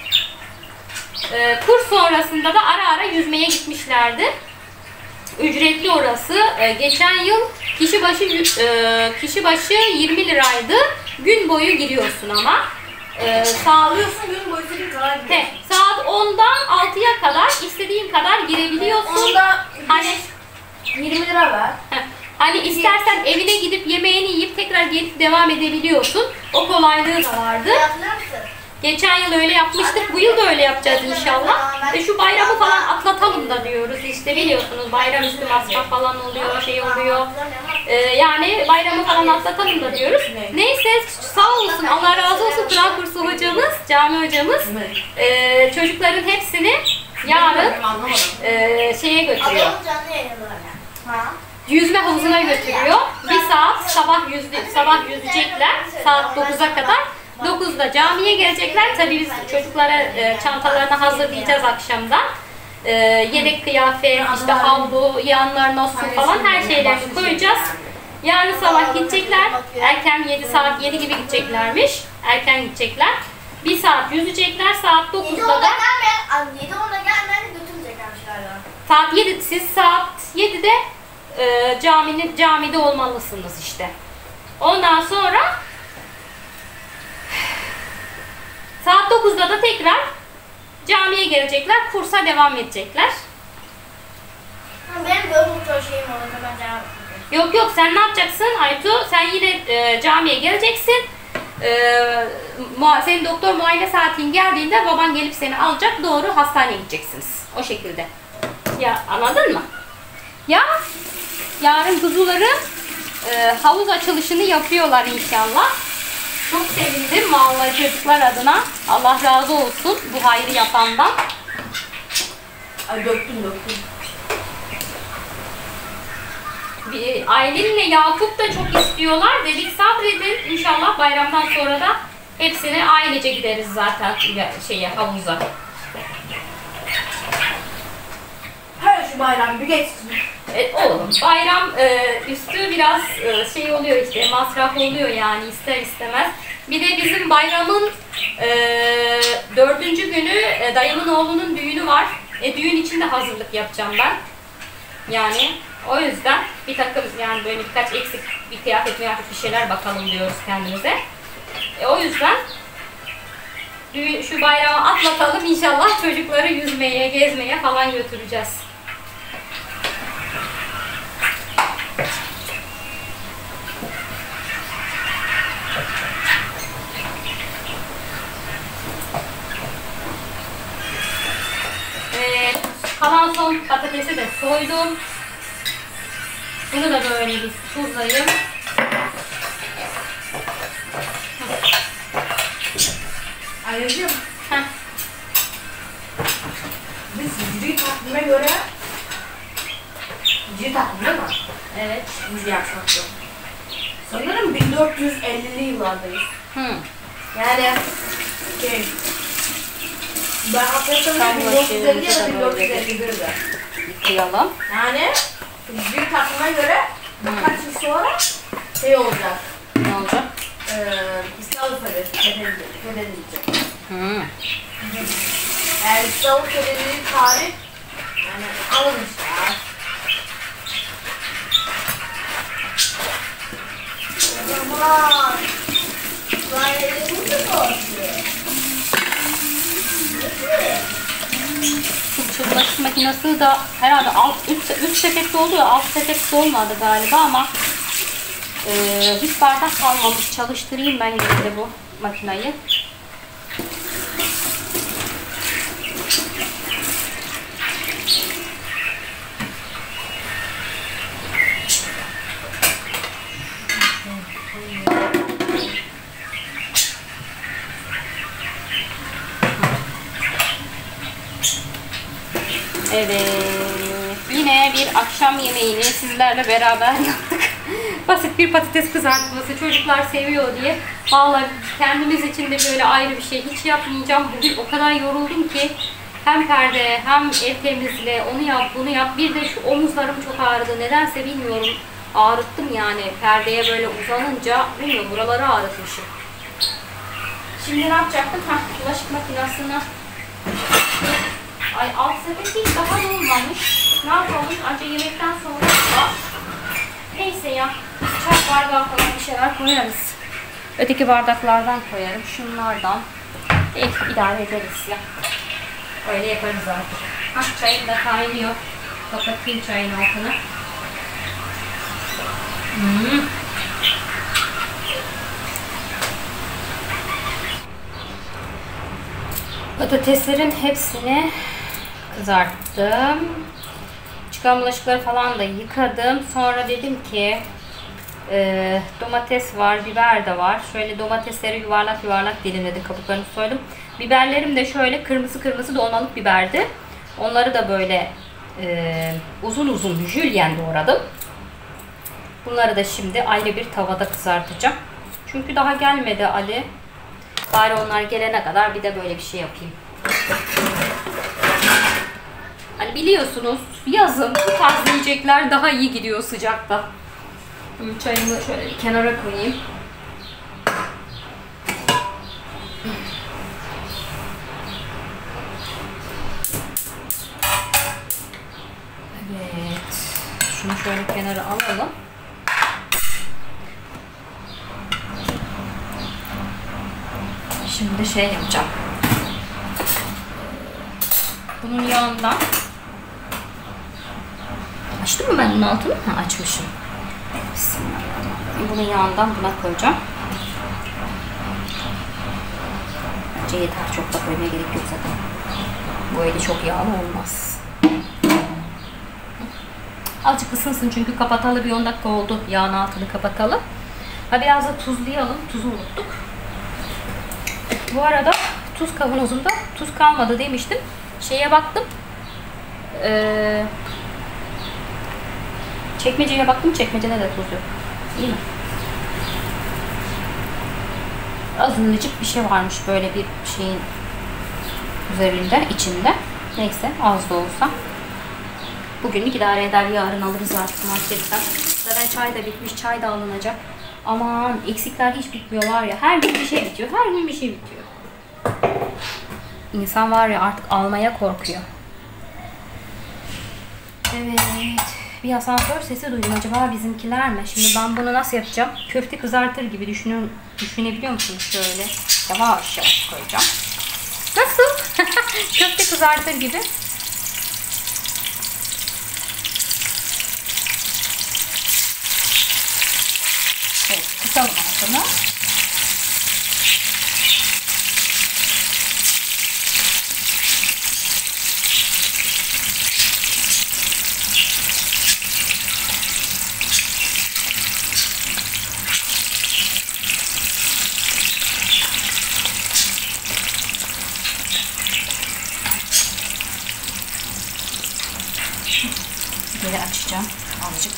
E, kurs sonrasında da ara ara yüzmeye gitmişlerdi. Ücretli orası. E, geçen yıl kişi başı e, kişi başı yirmi liraydı. Gün boyu giriyorsun ama. E, sağlıyorsun Gün boyu bir kadar He, saat ondan altıya kadar istediğin kadar girebiliyorsun. Onda Hani yirmi lira ver. heh, hani istersen evine gidip yemeğini yiyip tekrar gelip devam edebiliyorsun. O kolaylığı da vardı. Geçen yıl öyle yapmıştık. Bu yıl da öyle yapacağız inşallah. Ve şu bayramı falan atlatalım da diyoruz. İşte biliyorsunuz bayramüstü masraf falan oluyor, şey oluyor. Ee, yani bayramı falan atlatalım da diyoruz. Neyse sağ olsun, Allah razı olsun Kur'an kursu hocamız, cami hocamız ee, çocukların hepsini yarın ee, şeye götürüyor. Yüzme havuzuna götürüyor. Bir saat sabah yüz, sabah yüzecekler saat dokuza kadar. dokuzda camiye gelecekler. Tabii biz çocuklara e, çantalarını hazırlayacağız akşamdan. E, yedek kıyafet, işte havlu, yanlarına su falan her şeylerini koyacağız. Yarın sabah gidecekler. Erken yedi saat yedi gibi gideceklermiş. Erken gidecekler. Bir saat yüzecekler. Saat dokuzda da yedi onda gelmeden götüreceklermiş galiba. saat yedi, siz saat yedide e, caminin camide olmalısınız işte. Ondan sonra saat dokuzda da tekrar camiye gelecekler, kursa devam edecekler. Benim böyle motor şeyim olunca ben devam edeceğim. Yok yok, sen ne yapacaksın Aytu? Sen yine e, camiye geleceksin. E, mua- senin doktor muayene saatin geldiğinde baban gelip seni alacak, doğru hastaneye gideceksiniz. O şekilde. Ya anladın mı? Ya yarın kuzuları e, havuz açılışını yapıyorlar inşallah. Çok sevindim vallahi çocuklar adına. Allah razı olsun bu hayrı yapandan. Ay döktüm döktüm. Bir- Aylin'le Yakup da çok istiyorlar. Dedik sabredin. İnşallah bayramdan sonra da hepsini ailece gideriz zaten şeye, havuza. Her şu bayram bir geçsin. Evet oğlum, bayram e, üstü biraz e, şey oluyor işte, masraf oluyor yani ister istemez. Bir de bizim bayramın e, dördüncü günü e, dayımın oğlunun düğünü var. E, düğün için de hazırlık yapacağım ben. Yani o yüzden bir takım yani böyle birkaç eksik bir kıyafet miyafet bir şeyler bakalım diyoruz kendimize. E, o yüzden düğün, şu bayramı atlatalım inşallah çocukları yüzmeye, gezmeye falan götüreceğiz. Evet, kalan son patatesi de soydum. Bunu da böyle bir tuzlayayım. Anneciğim, Heh. biz hicri takvime göre hicri takvim değil mi? Evet. Hicri yapmakta. Sanırım bin dört yüz ellili yıllardayız. Hı. Yani şey, ben hatırlamıyorum Tam bin dört yüz elli ya da başlarımızda bin da dört yüz böyledir. elli bir'de. Yıkayalım. Yani hicri takvime göre birkaç yıl sonra şey olacak. Ne olacak? Eee İstanbul fethedilecek. fethedilecek. Hı. Yani İstanbul fethedildiği tarih yani alınmışlar. O zaman böyle bu da Şu bulaşık makinesi de herhalde alt, üç, üç sepette oluyor. Alt sepette olmadı galiba ama e, hiç bardak kalmamış. Çalıştırayım ben yine de bu makinayı. Evet, yine bir akşam yemeğini sizlerle beraber yaptık. Basit bir patates kızartması, çocuklar seviyor diye. Vallahi kendimiz için de böyle ayrı bir şey hiç yapmayacağım. Bugün o kadar yoruldum ki hem perde hem ev temizle, onu yap bunu yap. Bir de şu omuzlarım çok ağrıdı. Nedense bilmiyorum, ağrıttım yani perdeye böyle uzanınca, bilmiyorum, buraları ağrıtmışım. Şimdi ne yapacaktım? Hah, bulaşık makinesine. Ay alt sepet değil, daha da olmamış. Ne yapalım? Ancak yemekten sonra da neyse ya. Çay bardağı falan bir şeyler koyarız. Öteki bardaklardan koyarım. Şunlardan. Eh, idare ederiz ya. Öyle yaparız artık. Hah, çayım da kaynıyor. Kapatayım çayın altını. Hmm. Patateslerin hepsini kızarttım. Çıkan bulaşıkları falan da yıkadım. Sonra dedim ki e, domates var, biber de var. Şöyle domatesleri yuvarlak yuvarlak dilimledim, kabuklarını soydum. Biberlerim de şöyle kırmızı kırmızı dolmalık biberdi. Onları da böyle e, uzun uzun jülyen doğradım. Bunları da şimdi ayrı bir tavada kızartacağım. Çünkü daha gelmedi Ali. Bari onlar gelene kadar bir de böyle bir şey yapayım. Hani biliyorsunuz yazın bu tarz yiyecekler daha iyi gidiyor sıcakta. Çayımı şöyle bir kenara koyayım. Evet. Şunu şöyle kenara alalım. Şimdi şey yapacağım. Bunun yağından açtım mı ben bunun altını? Ha, açmışım. Bismillahirrahmanirrahim. Bunun yağından buna koyacağım. Bence yeter. Çok da koymaya gerek yok zaten. Bu eli çok yağlı olmaz. Azıcık ısınsın çünkü kapatalı bir on dakika oldu. Yağın altını kapatalı. Ha, biraz da tuzlayalım. Tuzu unuttuk. Bu arada tuz kavanozumda tuz kalmadı demiştim. Şeye baktım. Ee, çekmeceye baktım. Çekmecede de tuz yok. İyi mi? Azıcık bir şey varmış böyle bir şeyin üzerinde, içinde. Neyse, az da olsa. Bugünlük idare eder. Yarın alırız artık marketten. Zaten çay da bitmiş. Çay da alınacak. Aman eksikler hiç bitmiyor var ya. Her gün bir şey bitiyor. Her gün bir şey bitiyor. İnsan var ya artık almaya korkuyor. Evet. Bir asansör sesi duydum. Acaba bizimkiler mi? Şimdi ben bunu nasıl yapacağım? Köfte kızartır gibi düşünün, düşünebiliyor musunuz? Şöyle yavaş yavaş koyacağım. Nasıl? Köfte kızartır gibi. Evet, kısalım altını. azıcık.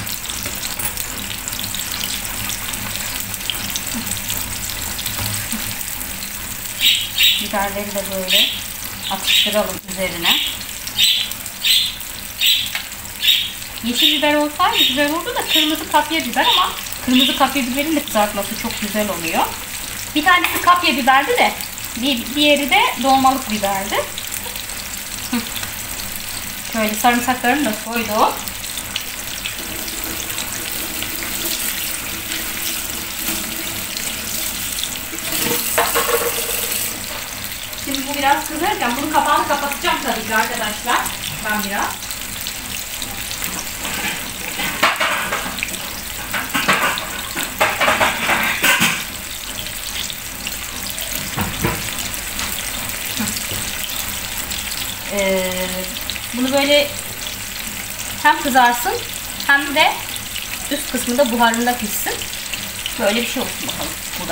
Biberleri de böyle atıştıralım üzerine. Yeşil biber olsaydı güzel oldu da kırmızı kapya biber ama kırmızı kapya biberin de kızartması çok güzel oluyor. Bir tanesi kapya biberdi de bir diğeri de dolmalık biberdi. Hı. Şöyle sarımsaklarını da koydum. Şimdi bu biraz kızarken bunun kapağını kapatacağım tabii ki arkadaşlar. Ben biraz. Ee, bunu böyle hem kızarsın hem de üst kısmında buharında pişsin. Böyle bir şey olsun bakalım bu da.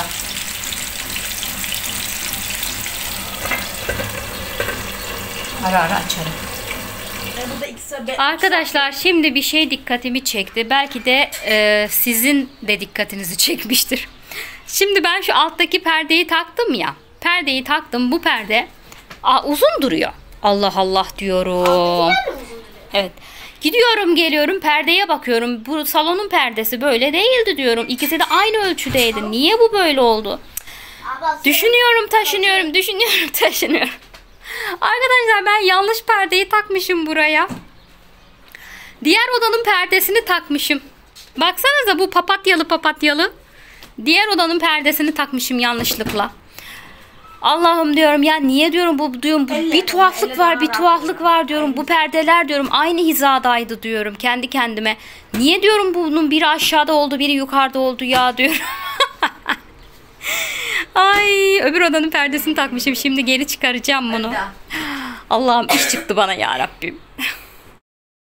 Ara ara açarım. Arkadaşlar şimdi bir şey dikkatimi çekti. Belki de e, sizin de dikkatinizi çekmiştir. Şimdi ben şu alttaki perdeyi taktım ya. Perdeyi taktım. Bu perde aa, uzun duruyor. Allah Allah diyorum. Evet. Gidiyorum geliyorum perdeye bakıyorum. Bu salonun perdesi böyle değildi diyorum. İkisi de aynı ölçüdeydi. Niye bu böyle oldu? Düşünüyorum taşınıyorum. Düşünüyorum taşınıyorum. Arkadaşlar ben yanlış perdeyi takmışım buraya. Diğer odanın perdesini takmışım. Baksanıza bu papatyalı papatyalı. Diğer odanın perdesini takmışım yanlışlıkla. Allah'ım diyorum ya niye diyorum bu diyorum bu, bir tuhaflık var bir tuhaflık var diyorum. Bu perdeler diyorum aynı hizadaydı diyorum kendi kendime. Niye diyorum bunun biri aşağıda oldu biri yukarıda oldu ya diyorum. Ay öbür odanın perdesini takmışım. Şimdi geri çıkaracağım bunu. Allah'ım iş çıktı bana ya Rabbim.